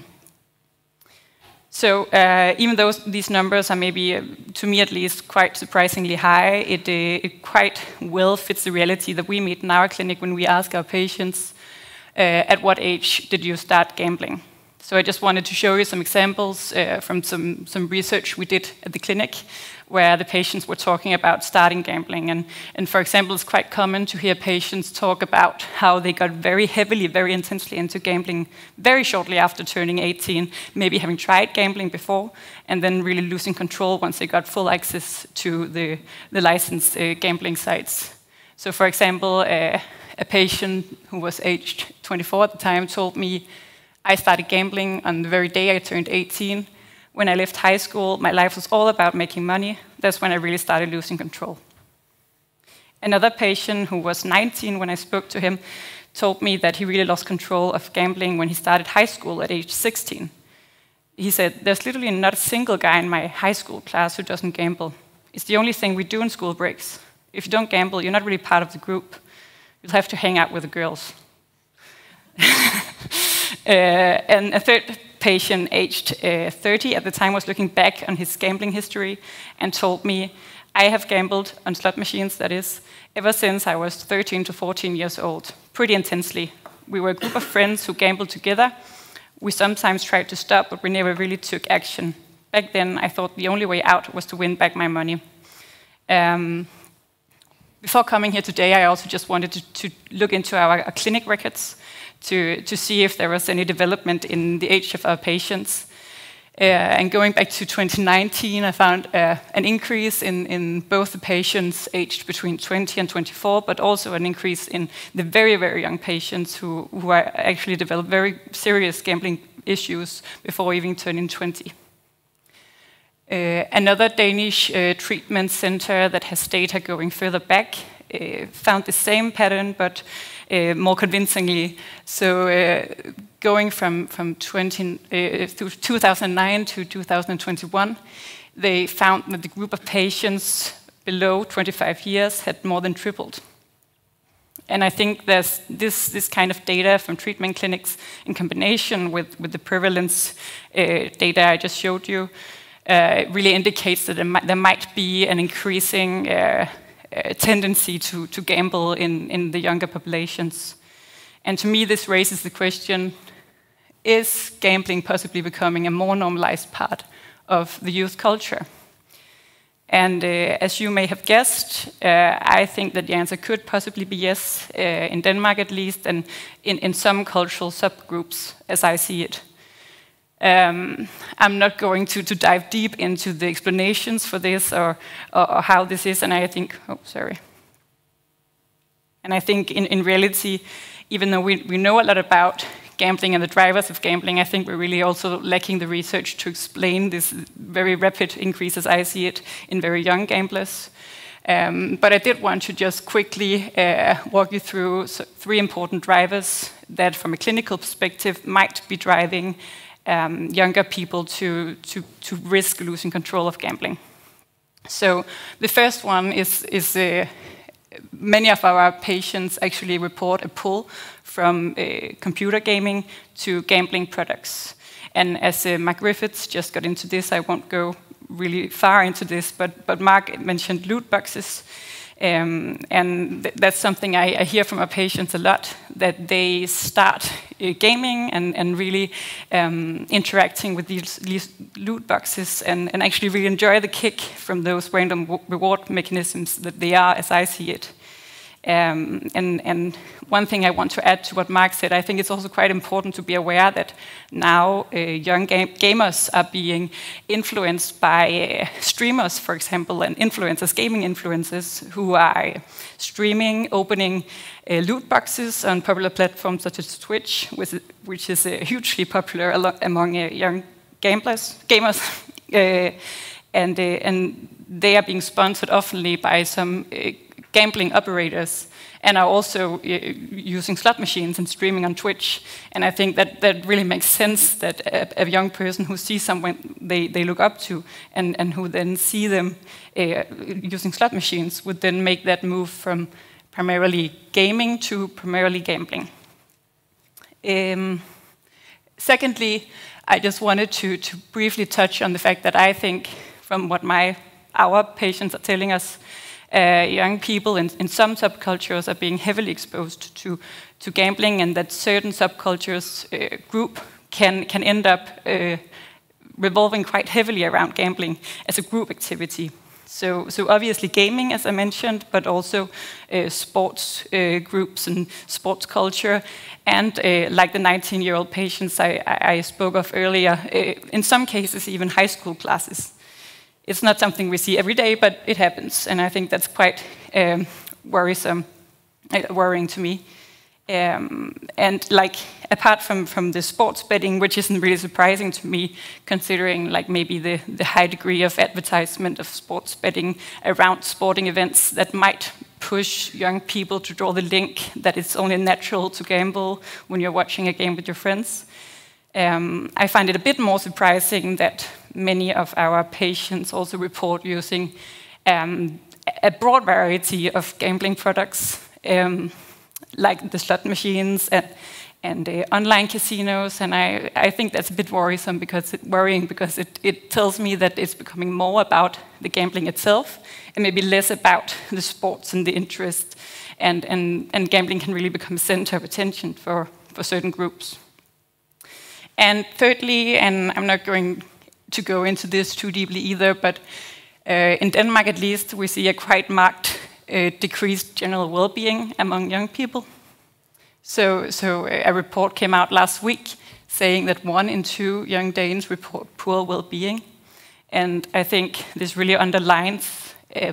Speaker 4: So even though these numbers are maybe, to me at least, quite surprisingly high, it quite well fits the reality that we meet in our clinic when we ask our patients, at what age did you start gambling? So I just wanted to show you some examples from some research we did at the clinic, where the patients were talking about starting gambling. And for example, it's quite common to hear patients talk about how they got very heavily, very intensely into gambling very shortly after turning 18, maybe having tried gambling before, and then really losing control once they got full access to the licensed gambling sites. So for example, a patient who was aged 24 at the time told me, I started gambling on the very day I turned 18. When I left high school, my life was all about making money. That's when I really started losing control. Another patient who was 19 when I spoke to him told me that he really lost control of gambling when he started high school at age 16. He said, there's literally not a single guy in my high school class who doesn't gamble. It's the only thing we do in school breaks. If you don't gamble, you're not really part of the group. You'll have to hang out with the girls. And a third patient, aged 30 at the time, was looking back on his gambling history and told me, I have gambled on slot machines, that is, ever since I was 13 to 14 years old, pretty intensely. We were a group of friends who gambled together. We sometimes tried to stop, but we never really took action. Back then, I thought the only way out was to win back my money. Before coming here today, I also just wanted to look into our clinic records to see if there was any development in the age of our patients. And going back to 2019, I found an increase in both the patients aged between 20 and 24, but also an increase in the very, very young patients who are actually developed very serious gambling issues before even turning 20. Another Danish treatment center that has data going further back found the same pattern, but more convincingly. So going from 2009 to 2021, they found that the group of patients below 25 years had more than tripled. And I think there's this kind of data from treatment clinics in combination with the prevalence data I just showed you really indicates that there might be an increasing tendency to gamble in the younger populations. And to me, this raises the question, is gambling possibly becoming a more normalized part of the youth culture? And as you may have guessed, I think that the answer could possibly be yes, in Denmark at least, and in some cultural subgroups, as I see it. I'm not going to dive deep into the explanations for this or how this is, and I think, And I think in reality, even though we know a lot about gambling and the drivers of gambling, I think we're really also lacking the research to explain this very rapid increase, as I see it, in very young gamblers. But I did want to just quickly walk you through 3 important drivers that, from a clinical perspective, might be driving younger people to risk losing control of gambling. So the first one is many of our patients actually report a pull from computer gaming to gambling products. And as Mark Griffiths just got into this, I won't go really far into this, but Mark mentioned loot boxes. And that's something I hear from our patients a lot, that they start gaming and really interacting with these loot boxes and actually really enjoy the kick from those random reward mechanisms that they are, as I see it. And one thing I want to add to what Mark said, I think it's also quite important to be aware that now young gamers are being influenced by streamers, for example, and influencers, gaming influencers, who are streaming, opening loot boxes on popular platforms such as Twitch, which is hugely popular among young gamers. And they are being sponsored oftenly by some gambling operators, and are also using slot machines and streaming on Twitch. And I think that really makes sense, that a young person who sees someone they look up to and who then see them using slot machines would then make that move from primarily gaming to primarily gambling. Secondly, I just wanted to briefly touch on the fact that I think, from what our patients are telling us, young people in some subcultures are being heavily exposed to gambling, and that certain subcultures group can end up revolving quite heavily around gambling as a group activity. So obviously gaming, as I mentioned, but also sports groups and sports culture, and like the 19-year-old patients I spoke of earlier, in some cases even high school classes. It's not something we see every day, but it happens, and I think that's quite worrying to me. And like, apart from the sports betting, which isn't really surprising to me, considering like maybe the high degree of advertisement of sports betting around sporting events that might push young people to draw the link that it's only natural to gamble when you're watching a game with your friends. I find it a bit more surprising that many of our patients also report using a broad variety of gambling products, like the slot machines and online casinos. And I think that's a bit worrying because it tells me that it's becoming more about the gambling itself and maybe less about the sports and the interest. And gambling can really become a center of attention for certain groups. And thirdly, and I'm not going to go into this too deeply either, but in Denmark at least, we see a quite marked decreased general well-being among young people. So a report came out last week saying that 1 in 2 young Danes report poor well-being. And I think this really underlines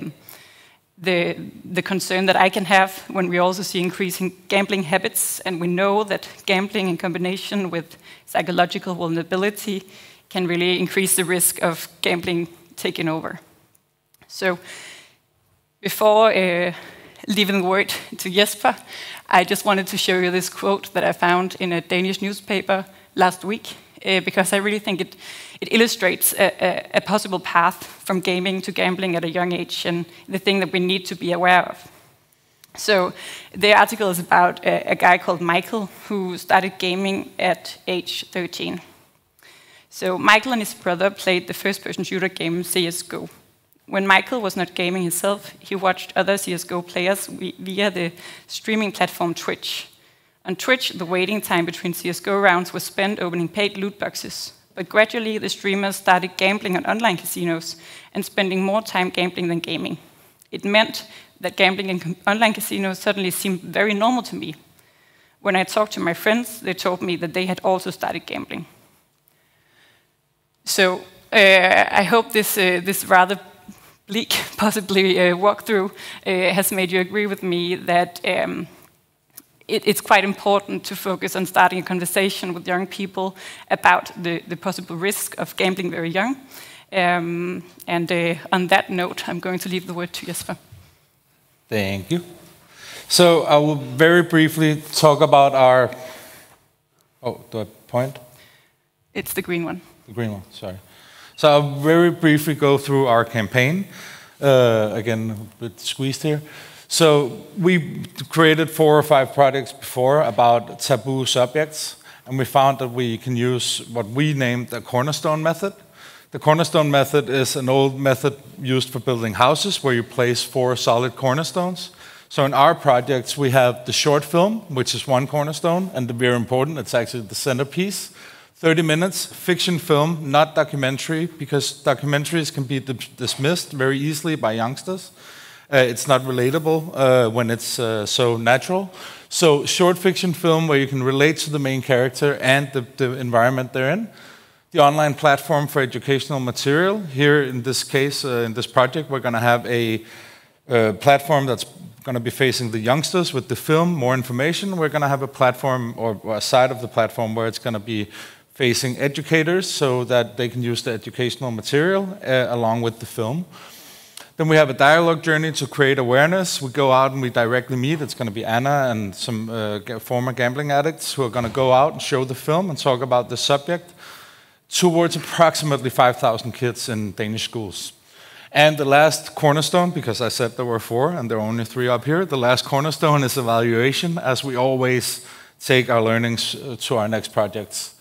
Speaker 4: the concern that I can have when we also see increasing gambling habits, and we know that gambling in combination with psychological vulnerability can really increase the risk of gambling taking over. So before leaving the word to Jesper, I just wanted to show you this quote that I found in a Danish newspaper last week, because I really think it illustrates a possible path from gaming to gambling at a young age, and the thing that we need to be aware of. So the article is about a guy called Michael who started gaming at age 13. So Michael and his brother played the first-person shooter game CSGO. When Michael was not gaming himself, he watched other CSGO players via the streaming platform Twitch. On Twitch, the waiting time between CSGO rounds was spent opening paid loot boxes. But gradually, the streamers started gambling on online casinos and spending more time gambling than gaming. It meant that gambling in online casinos suddenly seemed very normal to me. When I talked to my friends, they told me that they had also started gambling. So I hope this rather bleak, possibly walkthrough, has made you agree with me that it's quite important to focus on starting a conversation with young people about the possible risk of gambling very young. On that note, I'm going to leave the word to Jesper.
Speaker 5: Thank you. So I will very briefly talk about our... Oh, do I point?
Speaker 4: It's the green one.
Speaker 5: The green one, sorry. So I'll very briefly go through our campaign. Again, a bit squeezed here. So we created 4 or 5 projects before about taboo subjects, and we found that we can use what we named the cornerstone method The cornerstone method is an old method used for building houses where you place 4 solid cornerstones. So in our projects, we have the short film, which is 1 cornerstone, and very important, it's actually the centerpiece. 30 minutes, fiction film, not documentary, because documentaries can be dismissed very easily by youngsters. It's not relatable when it's so natural. So short fiction film where you can relate to the main character and the environment they're in. The online platform for educational material. Here in this case, in this project, we're going to have a platform that's going to be facing the youngsters with the film, more information. We're going to have a platform or a side of the platform where it's going to be facing educators so that they can use the educational material along with the film. Then we have a dialogue journey to create awareness. We go out and we directly meet. It's going to be Anna and some former gambling addicts who are going to go out and show the film and talk about the subject towards approximately 5,000 kids in Danish schools. And the last cornerstone, because I said there were 4 and there are only 3 up here, the last cornerstone is evaluation, as we always take our learnings to our next projects.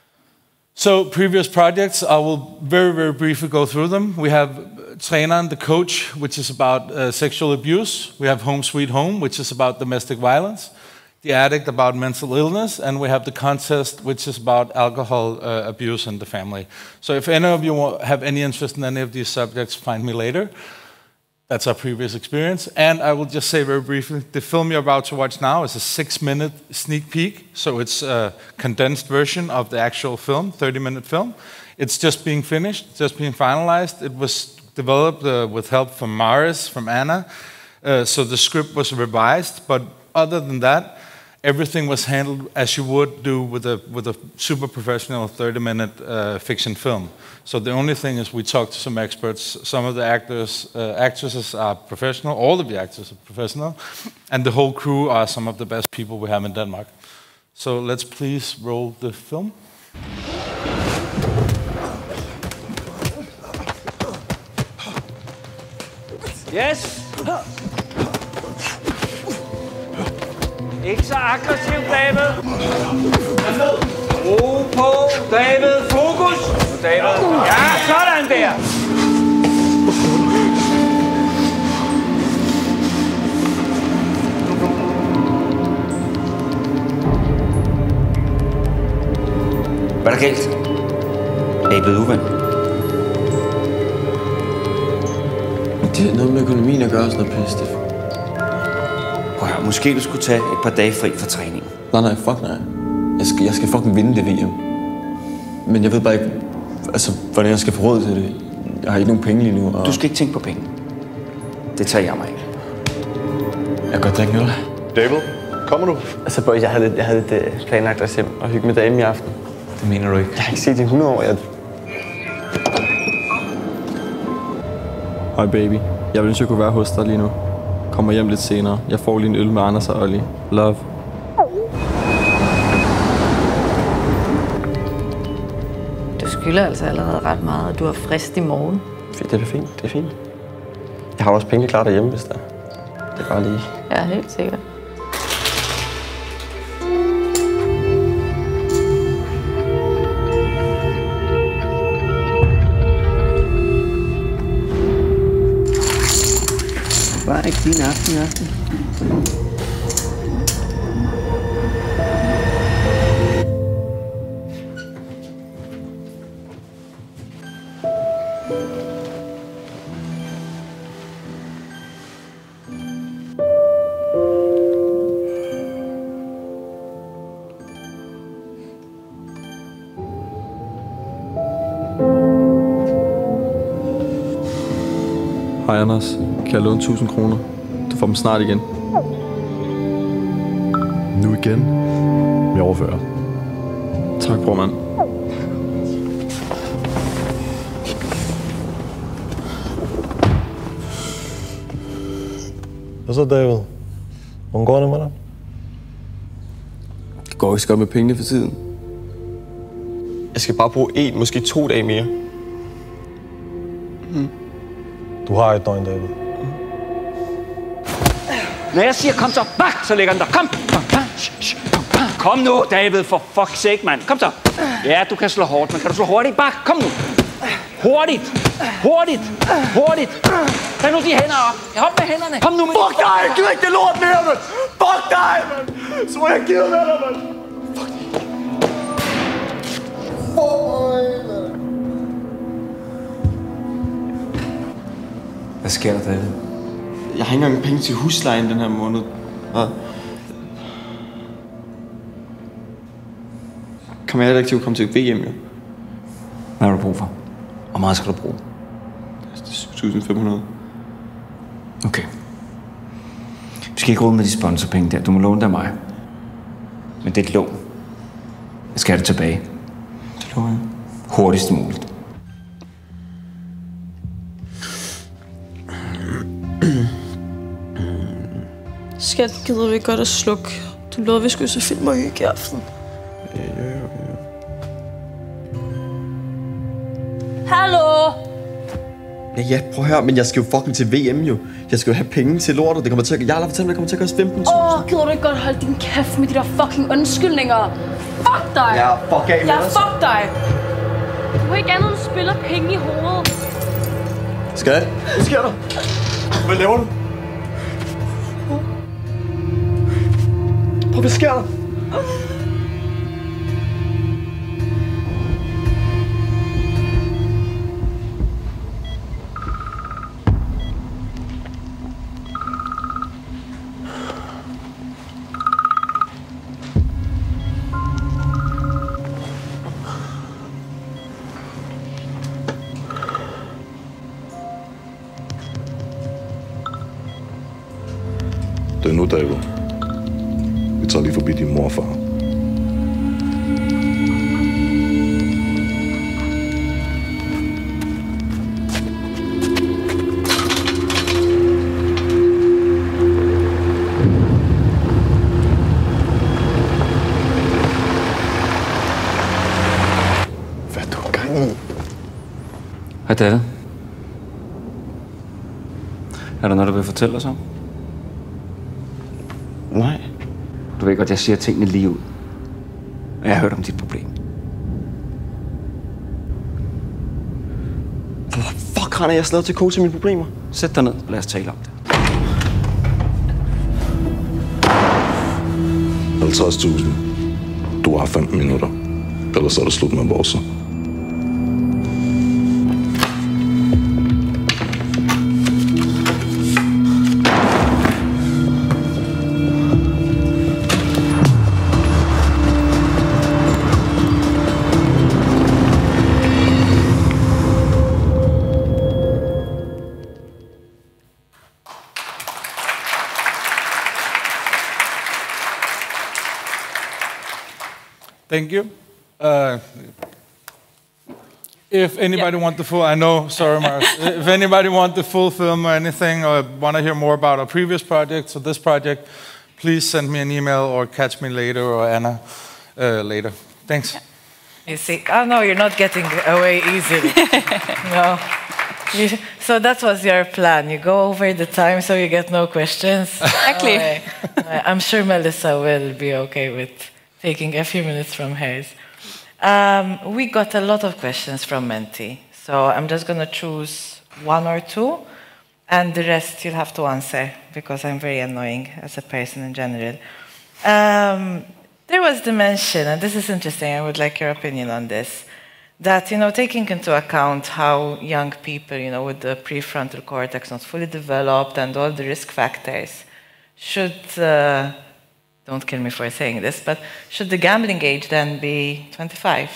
Speaker 5: So previous projects, I will very, very briefly go through them. We have Træneren, the coach, which is about sexual abuse. We have Home Sweet Home, which is about domestic violence. The Addict, about mental illness. And we have the Contest, which is about alcohol abuse in the family. So if any of you have any interest in any of these subjects, find me later. That's our previous experience. And I will just say very briefly, the film you're about to watch now is a 6-minute sneak peek. So it's a condensed version of the actual film, 30-minute film. It's just being finished, just being finalized. It was developed with help from Maris, from Anna. So the script was revised. But other than that, everything was handled as you would do with a super professional 30-minute fiction film. So the only thing is we talked to some experts. Some of the actresses are professional. All of the actors are professional. And the whole crew are some of the best people we have in Denmark. So let's please roll the film.
Speaker 6: Yes. Ikke så aggressivt, David. Ro på, David. Fokus. David. Ja, sådan der.
Speaker 7: Hvad er der galt? Er I blevet uven?
Speaker 8: Det har noget med økonomien at gøre, sådan noget pisse.
Speaker 7: Prøv at høre, måske du skulle tage et par dage fri fra træning.
Speaker 8: Nej, fuck nej. Jeg skal fucking vinde det VM. Men jeg ved bare ikke, altså, hvordan jeg skal få råd til det. Jeg har ikke nogen penge lige nu. Og...
Speaker 7: Du skal ikke tænke på penge. Det tager jeg mig ikke.
Speaker 8: Jeg kan godt drikke en øl.
Speaker 3: David, kommer du?
Speaker 9: Altså, boys, jeg havde lidt planlagt at hjem og hygge med damen i aften.
Speaker 7: Det mener du ikke?
Speaker 9: Jeg har ikke set det i 100 år.
Speaker 8: Hej baby. Jeg vil ønske, jeg kunne være hos dig lige nu. Kommer hjem lidt senere. Jeg får lige en øl med Anders og Olli. Love.
Speaker 10: Du skylder altså allerede ret meget. Du har frist i morgen.
Speaker 9: Det er fint, det er fint. Jeg har også penge klar derhjemme, hvis der. Det er bare lige...
Speaker 10: Ja, helt sikkert.
Speaker 7: Bare ikke din aften i aften.
Speaker 8: Hej Anders. Kan jeg låne 1000 kroner? Du får dem snart igen.
Speaker 11: Nu igen? Jeg overfører.
Speaker 8: Tak, bror mand.
Speaker 11: Hvad så, David? Hvordan går det med dig?
Speaker 8: Det går ikke så godt med pengene for tiden.
Speaker 9: Jeg skal bare bruge 1, måske 2 dage mere.
Speaker 11: Du har et døgn, David.
Speaker 6: Når jeg siger kom så, bak, så ligger den der. Kom! Kom nu, David, for fuck's sake, mand. Kom så. Ja, du kan slå hårdt, men kan du slå hurtigt? Bak, kom nu. Hurtigt! Hurtigt! Hurtigt! Tag nu de hænder op. Hop med hænderne. Kom nu med.
Speaker 8: Fuck dig! Jeg gider ikke det lort mere, mand! Fuck dig, mand! Så må jeg give med dig, mand! Fuck dig! Hvad sker der, David? Jeg har ikke engang penge til huslejen den her måned. Hvad? Kommer jeg heller ikke til at komme til VM, jo? Hvad har du brug for? Hvor meget skal du bruge? 7.500. Okay. Du skal ikke råde med de sponsorpenge der. Du må låne dig mig. Men det er et lån. Jeg skal have det tilbage. Det lover jeg. Hurtigst muligt.
Speaker 12: Skat, gider vi godt at slukke? Du lovede, vi skulle se film og hygge i aften.
Speaker 8: Ja.
Speaker 12: Hallo?
Speaker 8: Ja, prøv her, men jeg skal jo fucking til VM jo. Jeg skal jo have penge til lortet. Det kommer til at... Jeg har fortalt mig, det kommer til at koste 15.000.
Speaker 12: Gider du ikke godt holde din kæft med de der fucking undskyldninger? Fuck dig!
Speaker 8: Ja, fuck af med
Speaker 12: dig. Fuck dig! Du har ikke andet end spiller penge i hovedet.
Speaker 8: Skat, hvad sker der? Hvad laver du? Prøv, hvad sker der?
Speaker 13: Det er nu, David. Vi tager lige forbi din mor og far.
Speaker 8: Hvad er du gang i? Hej, David. Er der noget, du vil fortælle os om? Nej. Du ved godt, jeg siger tingene lige ud. Jeg har hørt om dit problem. Hvor fuck har jeg slået til kode til mine problemer? Sæt dig ned, og lad os tale om det.
Speaker 13: 50.000. Du har 15 minutter. Ellers er det slut med vores.
Speaker 5: Thank you. If anybody want the full, I know, sorry, Mars. If anybody want the full film or anything, or want to hear more about our previous projects or this project, please send me an email or catch me later or Anna later. Thanks.
Speaker 1: You see, oh no, you're not getting away easily. No. So that was your plan. You go over the time so you get no questions.
Speaker 4: Exactly.
Speaker 1: I'm sure Melissa will be okay with taking a few minutes from hers. We got a lot of questions from Menti, so I'm just going to choose one or two, and the rest you'll have to answer, because I'm very annoying as a person in general. There was the mention, and this is interesting, I would like your opinion on this, that, taking into account how young people, with the prefrontal cortex not fully developed and all the risk factors, should... don't kill me for saying this, but should the gambling age then be 25?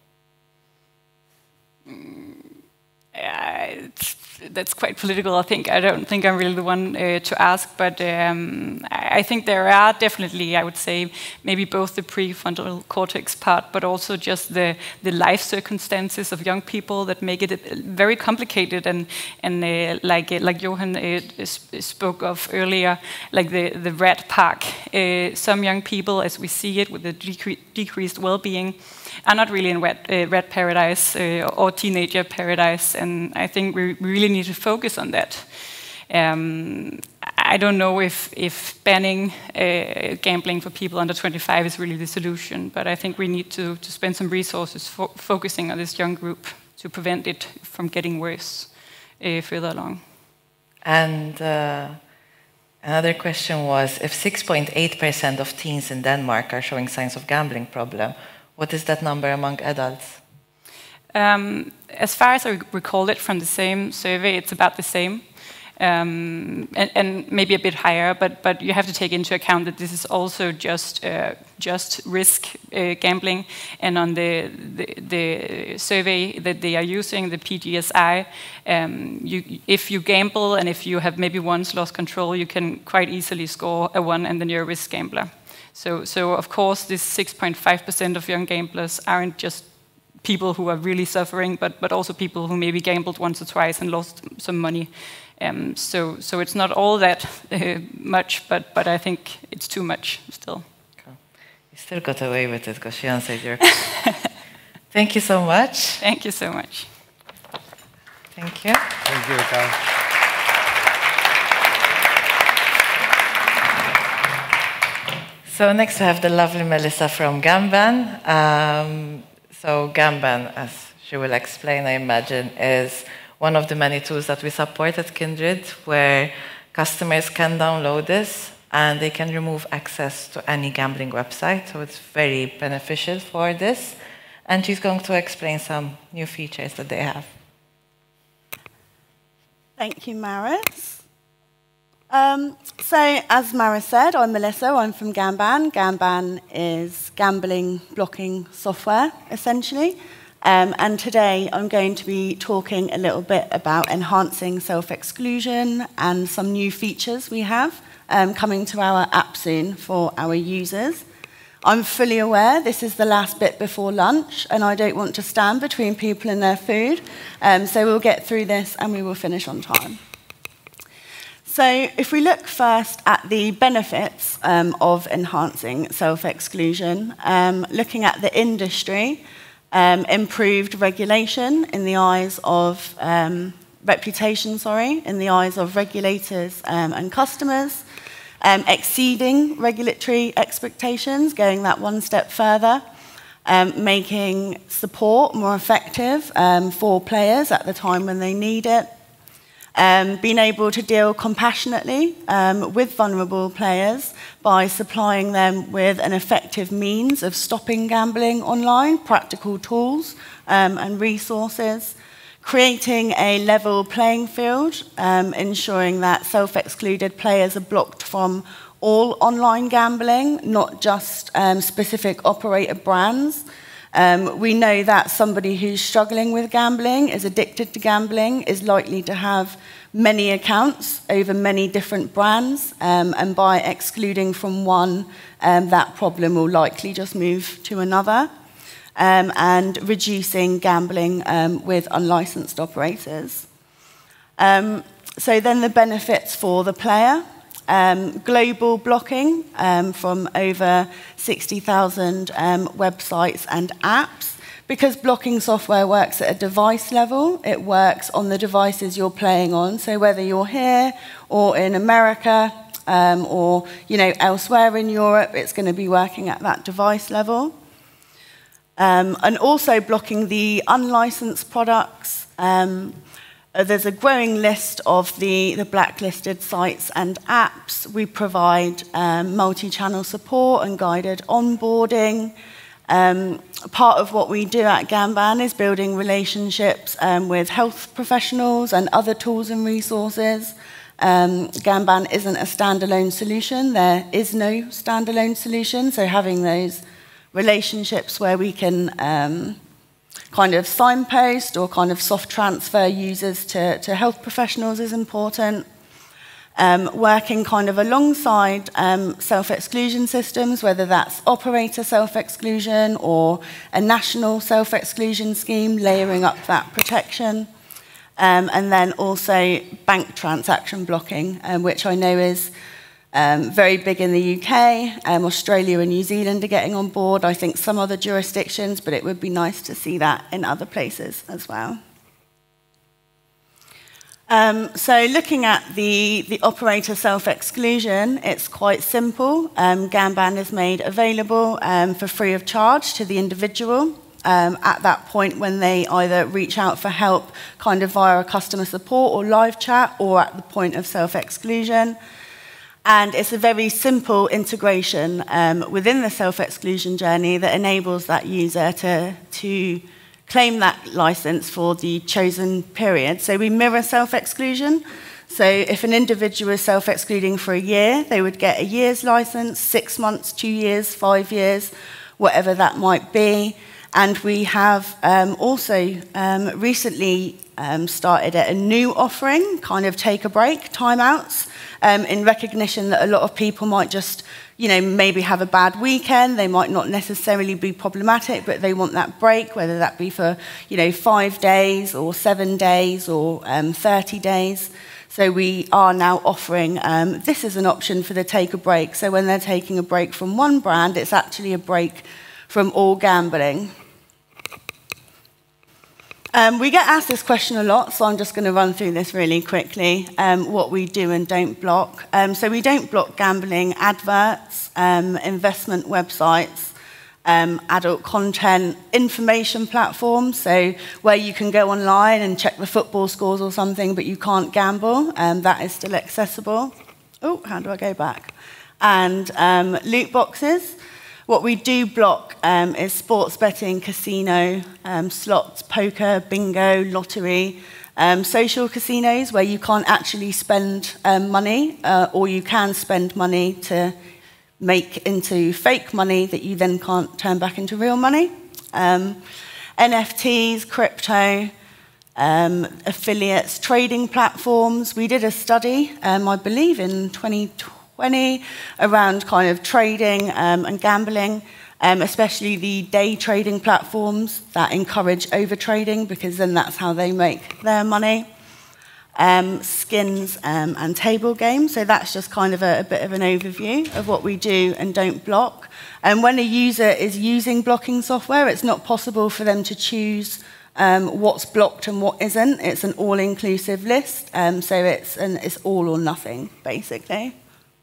Speaker 4: That's quite political, I think. I don't think I'm really the one to ask, but I think there are definitely, I would say, maybe both the prefrontal cortex part, but also just the life circumstances of young people that make it very complicated, and like Johan spoke of earlier, like the rat park. Some young people, as we see it, with the decreased well-being, are not really in rat paradise or teenager paradise, and I think we really need to focus on that. I don't know if banning gambling for people under 25 is really the solution, but I think we need to spend some resources focusing on this young group. prevent it from getting worse further along.
Speaker 1: And another question was, if 6.8% of teens in Denmark are showing signs of gambling problem, what is that number among adults?
Speaker 4: As far as I recall it from the same survey, it's about the same. And maybe a bit higher, but you have to take into account that this is also just risk gambling. And on the survey that they are using, the PGSI, if you gamble and if you have maybe once lost control, you can quite easily score a 1 and then you're a risk gambler. So of course, this 6.5% of young gamblers aren't just people who are really suffering, but also people who maybe gambled once or twice and lost some money. So it's not all that much, but I think it's too much still.
Speaker 1: Cool. You still got away with it because she answered your question. Thank you so much.
Speaker 4: Thank you so much.
Speaker 1: Thank you.
Speaker 5: Thank you, Carl.
Speaker 1: So next we have the lovely Melissa from Gamban. So Gamban, as she will explain, I imagine, is one of the many tools that we support at Kindred, where customers can download this and they can remove access to any gambling website. So it's very beneficial for this. And she's going to explain some new features that they have.
Speaker 14: Thank you, Maris. So as Maris said, I'm Melissa, I'm from Gamban. Gamban is gambling blocking software, essentially. And today I'm going to be talking a little bit about enhancing self-exclusion and some new features we have coming to our app soon for our users. I'm fully aware this is the last bit before lunch and I don't want to stand between people and their food. So we'll get through this and we will finish on time. So if we look first at the benefits of enhancing self-exclusion, looking at the industry, improved regulation in the eyes of reputation, in the eyes of regulators and customers, exceeding regulatory expectations, going that one step further, making support more effective for players at the time when they need it, being able to deal compassionately with vulnerable players by supplying them with an effective means of stopping gambling online, practical tools and resources, creating a level playing field, ensuring that self-excluded players are blocked from all online gambling, not just specific operator brands. We know that somebody who's struggling with gambling, is addicted to gambling, is likely to have many accounts over many different brands, and by excluding from one, that problem will likely just move to another, and reducing gambling with unlicensed operators. So then the benefits for the player. Global blocking from over 60,000 websites and apps. Because blocking software works at a device level, it works on the devices you're playing on. So whether you're here or in America or elsewhere in Europe, it's going to be working at that device level. And also blocking the unlicensed products. There's a growing list of the blacklisted sites and apps. We provide multi-channel support and guided onboarding. Part of what we do at Gamban is building relationships with health professionals and other tools and resources. Gamban isn't a standalone solution. There is no standalone solution. So having those relationships where we can kind of signpost or kind of soft transfer users to health professionals is important. Working kind of alongside self-exclusion systems, whether that's operator self-exclusion or a national self-exclusion scheme, layering up that protection. And then also bank transaction blocking, which I know is very big in the UK. Australia and New Zealand are getting on board. I think some other jurisdictions, but it would be nice to see that in other places as well. So looking at the operator self-exclusion, it's quite simple. Gamban is made available for free of charge to the individual. at that point when they either reach out for help kind of via a customer support or live chat, or at the point of self-exclusion. And it's a very simple integration within the self-exclusion journey that enables that user to claim that license for the chosen period. So we mirror self-exclusion. So if an individual is self-excluding for a year, they would get a year's license, 6 months, 2 years, 5 years, whatever that might be. And we have also recently started a new offering, kind of take a break, timeouts, in recognition that a lot of people might just, maybe have a bad weekend. They might not necessarily be problematic, but they want that break, whether that be for, 5 days or 7 days or 30 days. So we are now offering, this is an option for the take a break. So when they're taking a break from one brand, it's actually a break from all gambling. We get asked this question a lot, so I'm just going to run through this really quickly, what we do and don't block. So we don't block gambling adverts, investment websites, adult content, information platforms, so where you can go online and check the football scores or something, but you can't gamble, that is still accessible. Oh, how do I go back? And loot boxes. What we do block is sports betting, casino, slots, poker, bingo, lottery, social casinos where you can't actually spend money, or you can spend money to make into fake money that you then can't turn back into real money. NFTs, crypto, affiliates, trading platforms. We did a study, I believe in 2020, around kind of trading and gambling, especially the day trading platforms that encourage overtrading, because then that's how they make their money. Skins and table games. So that's just kind of a bit of an overview of what we do and don't block. And when a user is using blocking software, it's not possible for them to choose what's blocked and what isn't. It's an all-inclusive list, so it's all or nothing, basically.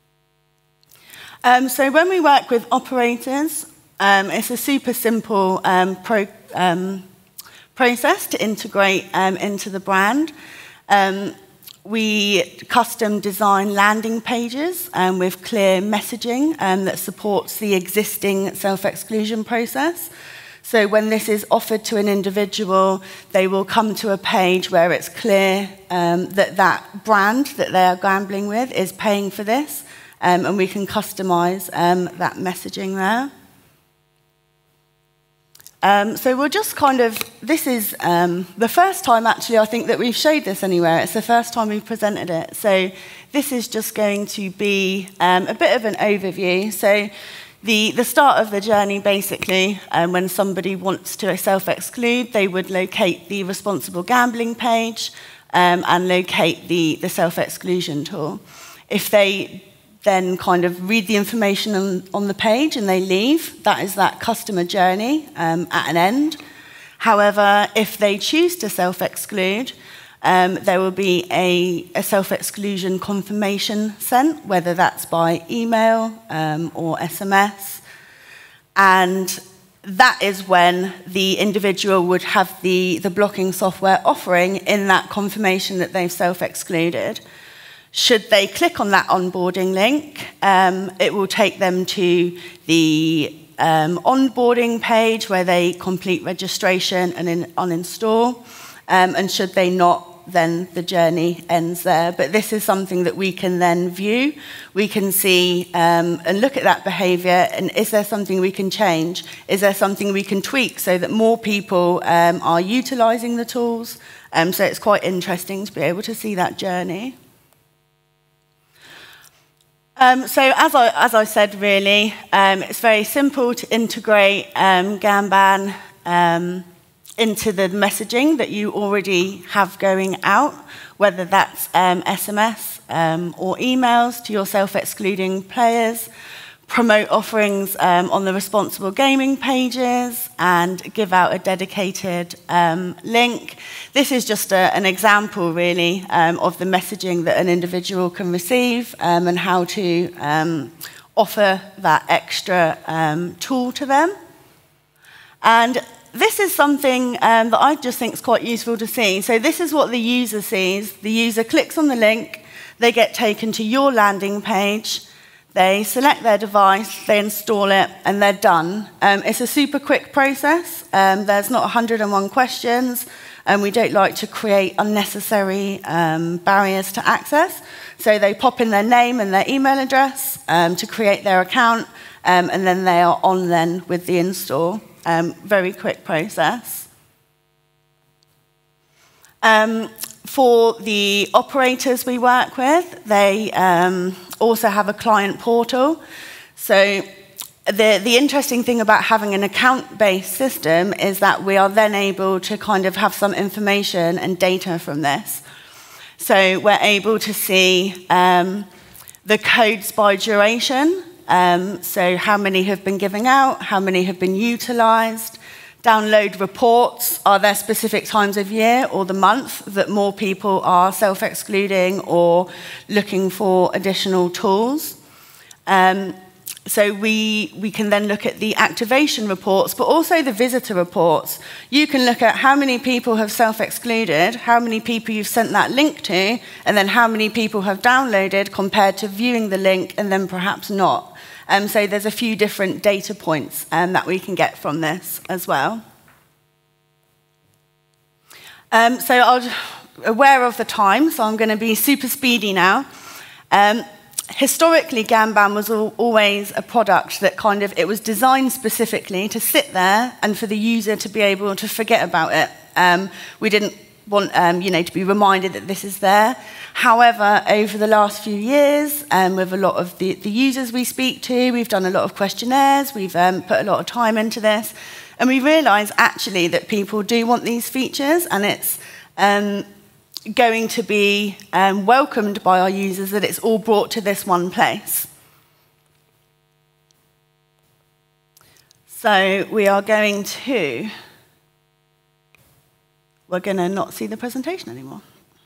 Speaker 14: So when we work with operators, it's a super simple process to integrate into the brand. We custom design landing pages with clear messaging that supports the existing self-exclusion process. So when this is offered to an individual, they will come to a page where it's clear that that brand that they are gambling with is paying for this, and we can customize that messaging there. So we'll just kind of, this is the first time actually I think that we've showed this anywhere. It's the first time we've presented it. So this is just going to be a bit of an overview. So the start of the journey basically, when somebody wants to self-exclude, they would locate the responsible gambling page and locate the self-exclusion tool. If they then kind of read the information on the page and they leave, that is that customer journey at an end. However, if they choose to self-exclude, there will be a self-exclusion confirmation sent, whether that's by email or SMS. And that is when the individual would have the blocking software offering in that confirmation that they've self-excluded. Should they click on that onboarding link, it will take them to the onboarding page where they complete registration and uninstall. And should they not, then the journey ends there. But this is something that we can then view. We can see and look at that behaviour, and is there something we can change? Is there something we can tweak so that more people are utilising the tools? So it's quite interesting to be able to see that journey. So as I said, really, it's very simple to integrate Gamban into the messaging that you already have going out, whether that's SMS or emails to your self-excluding players, promote offerings on the responsible gaming pages, and give out a dedicated link. This is just an example, really, of the messaging that an individual can receive and how to offer that extra tool to them. And this is something that I just think is quite useful to see. So this is what the user sees. The user clicks on the link, they get taken to your landing page, they select their device, they install it, and they're done. It's a super quick process. There's not 101 questions, and we don't like to create unnecessary barriers to access. So they pop in their name and their email address to create their account, and then they are on then with the install. Very quick process. For the operators we work with, they also have a client portal. So the interesting thing about having an account-based system is that we are then able to kind of have some information and data from this. So we're able to see the codes by duration, so how many have been given out, how many have been utilised, download reports, are there specific times of year or the month that more people are self-excluding or looking for additional tools. So we can then look at the activation reports, but also the visitor reports. You can look at how many people have self-excluded, how many people you've sent that link to, and then how many people have downloaded compared to viewing the link and then perhaps not. So there's a few different data points that we can get from this as well. So I'm aware of the time, so I'm going to be super speedy now. Historically, Gamban was always a product that it was designed specifically to sit there and for the user to be able to forget about it. We didn't want to be reminded that this is there. However, over the last few years, with a lot of the users we speak to, we've done a lot of questionnaires, we've put a lot of time into this, and we realise actually that people do want these features, and it's going to be welcomed by our users that it's all brought to this one place. So we're going to not see the presentation anymore.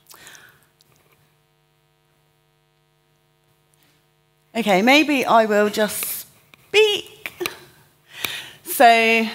Speaker 14: Okay, maybe I will just speak. So,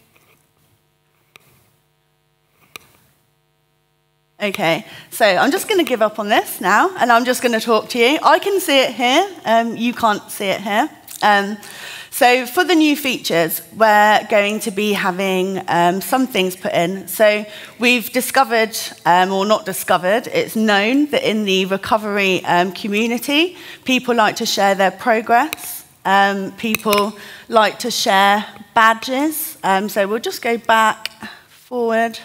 Speaker 14: okay, so I'm just going to give up on this now, and I'm just going to talk to you. I can see it here, you can't see it here. So for the new features, we're going to be having some things put in. So we've discovered, or not discovered, it's known that in the recovery community, people like to share their progress. People like to share badges. So we'll just go back, forward.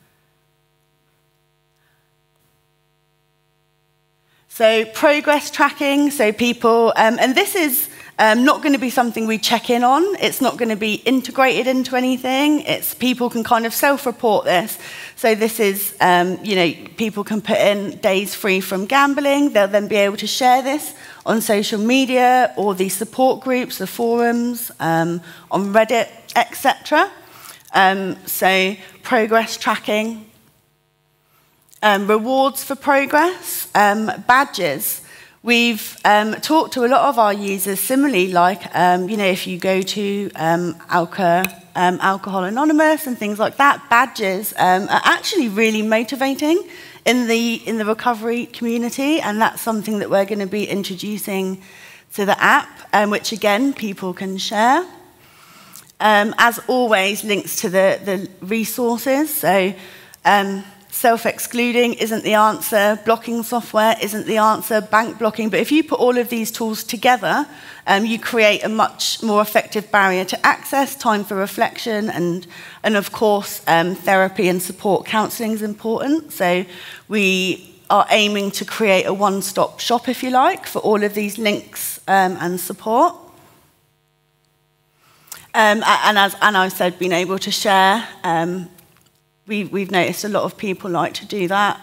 Speaker 14: So progress tracking, so people, and this is not going to be something we check in on. It's not going to be integrated into anything. It's people can kind of self-report this. So this is, people can put in days free from gambling. They'll then be able to share this on social media or the support groups, the forums, on Reddit, etc. So progress tracking, rewards for progress, badges. We've talked to a lot of our users similarly, like, if you go to Alcohol Anonymous and things like that, badges are actually really motivating in the recovery community, and that's something that we're going to be introducing to the app, which again, people can share. As always, links to the resources. So, self-excluding isn't the answer, blocking software isn't the answer, bank blocking, but if you put all of these tools together, you create a much more effective barrier to access, time for reflection, and of course, therapy and support counselling is important. So we are aiming to create a one-stop shop, if you like, for all of these links and support. And as Anna said, being able to share, we've noticed a lot of people like to do that.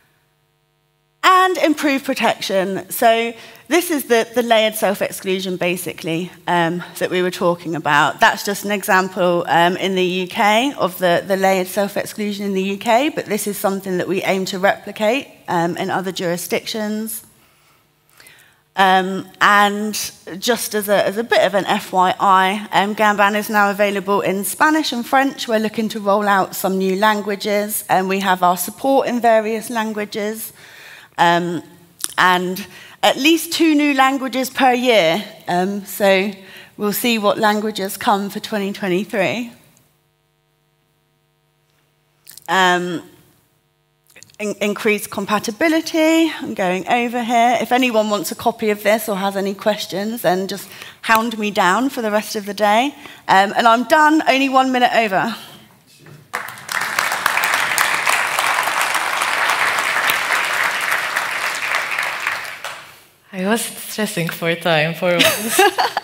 Speaker 14: And improve protection. So this is the layered self-exclusion, basically, that we were talking about. That's just an example in the UK of the layered self-exclusion in the UK, but this is something that we aim to replicate in other jurisdictions. And just as a bit of an FYI, Gamban is now available in Spanish and French. We're looking to roll out some new languages, and we have our support in various languages, and at least 2 new languages per year. So we'll see what languages come for 2023. Increased compatibility. I'm going over here. If anyone wants a copy of this or has any questions, then just hound me down for the rest of the day. And I'm done, only 1 minute over.
Speaker 1: I was stressing for time for once.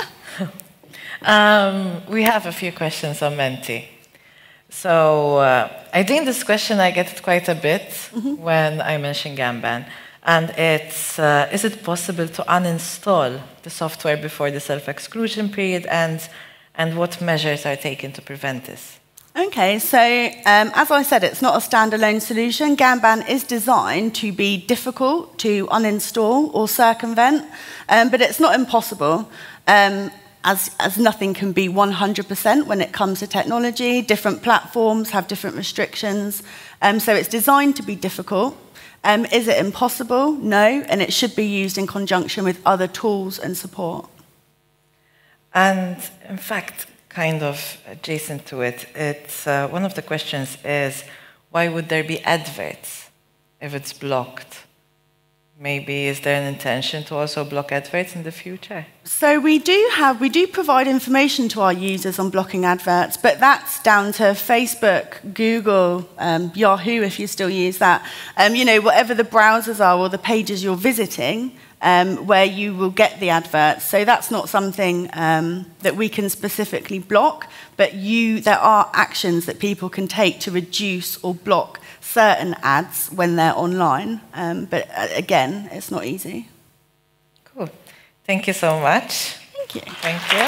Speaker 1: We have a few questions on Menti. So I think this question I get it quite a bit when I mention Gamban. And it's, is it possible to uninstall the software before the self-exclusion period, and what measures are taken to prevent this?
Speaker 14: Okay, so as I said, it's not a standalone solution. Gamban is designed to be difficult to uninstall or circumvent, but it's not impossible. As nothing can be 100% when it comes to technology. Different platforms have different restrictions. So it's designed to be difficult. Is it impossible? No, and it should be used in conjunction with other tools and support.
Speaker 1: And in fact, kind of adjacent to it, it's, one of the questions is, why would there be adverts if it's blocked? Maybe is there an intention to also block adverts in the future?
Speaker 14: So we do provide information to our users on blocking adverts, but that's down to Facebook, Google, Yahoo, if you still use that. You know, whatever the browsers are or the pages you're visiting, where you will get the adverts. So that's not something that we can specifically block, but there are actions that people can take to reduce or block certain ads when they're online. But again, it's not easy.
Speaker 1: Cool. Thank you so much.
Speaker 14: Thank you.
Speaker 1: Thank you.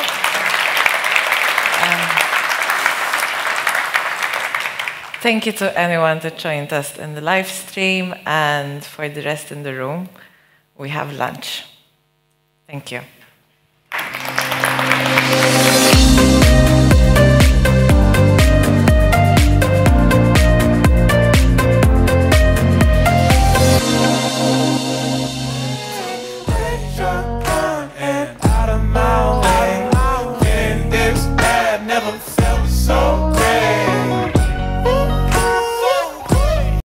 Speaker 1: Thank you to anyone that joined us in the live stream, and for the rest in the room, we have lunch. Thank you.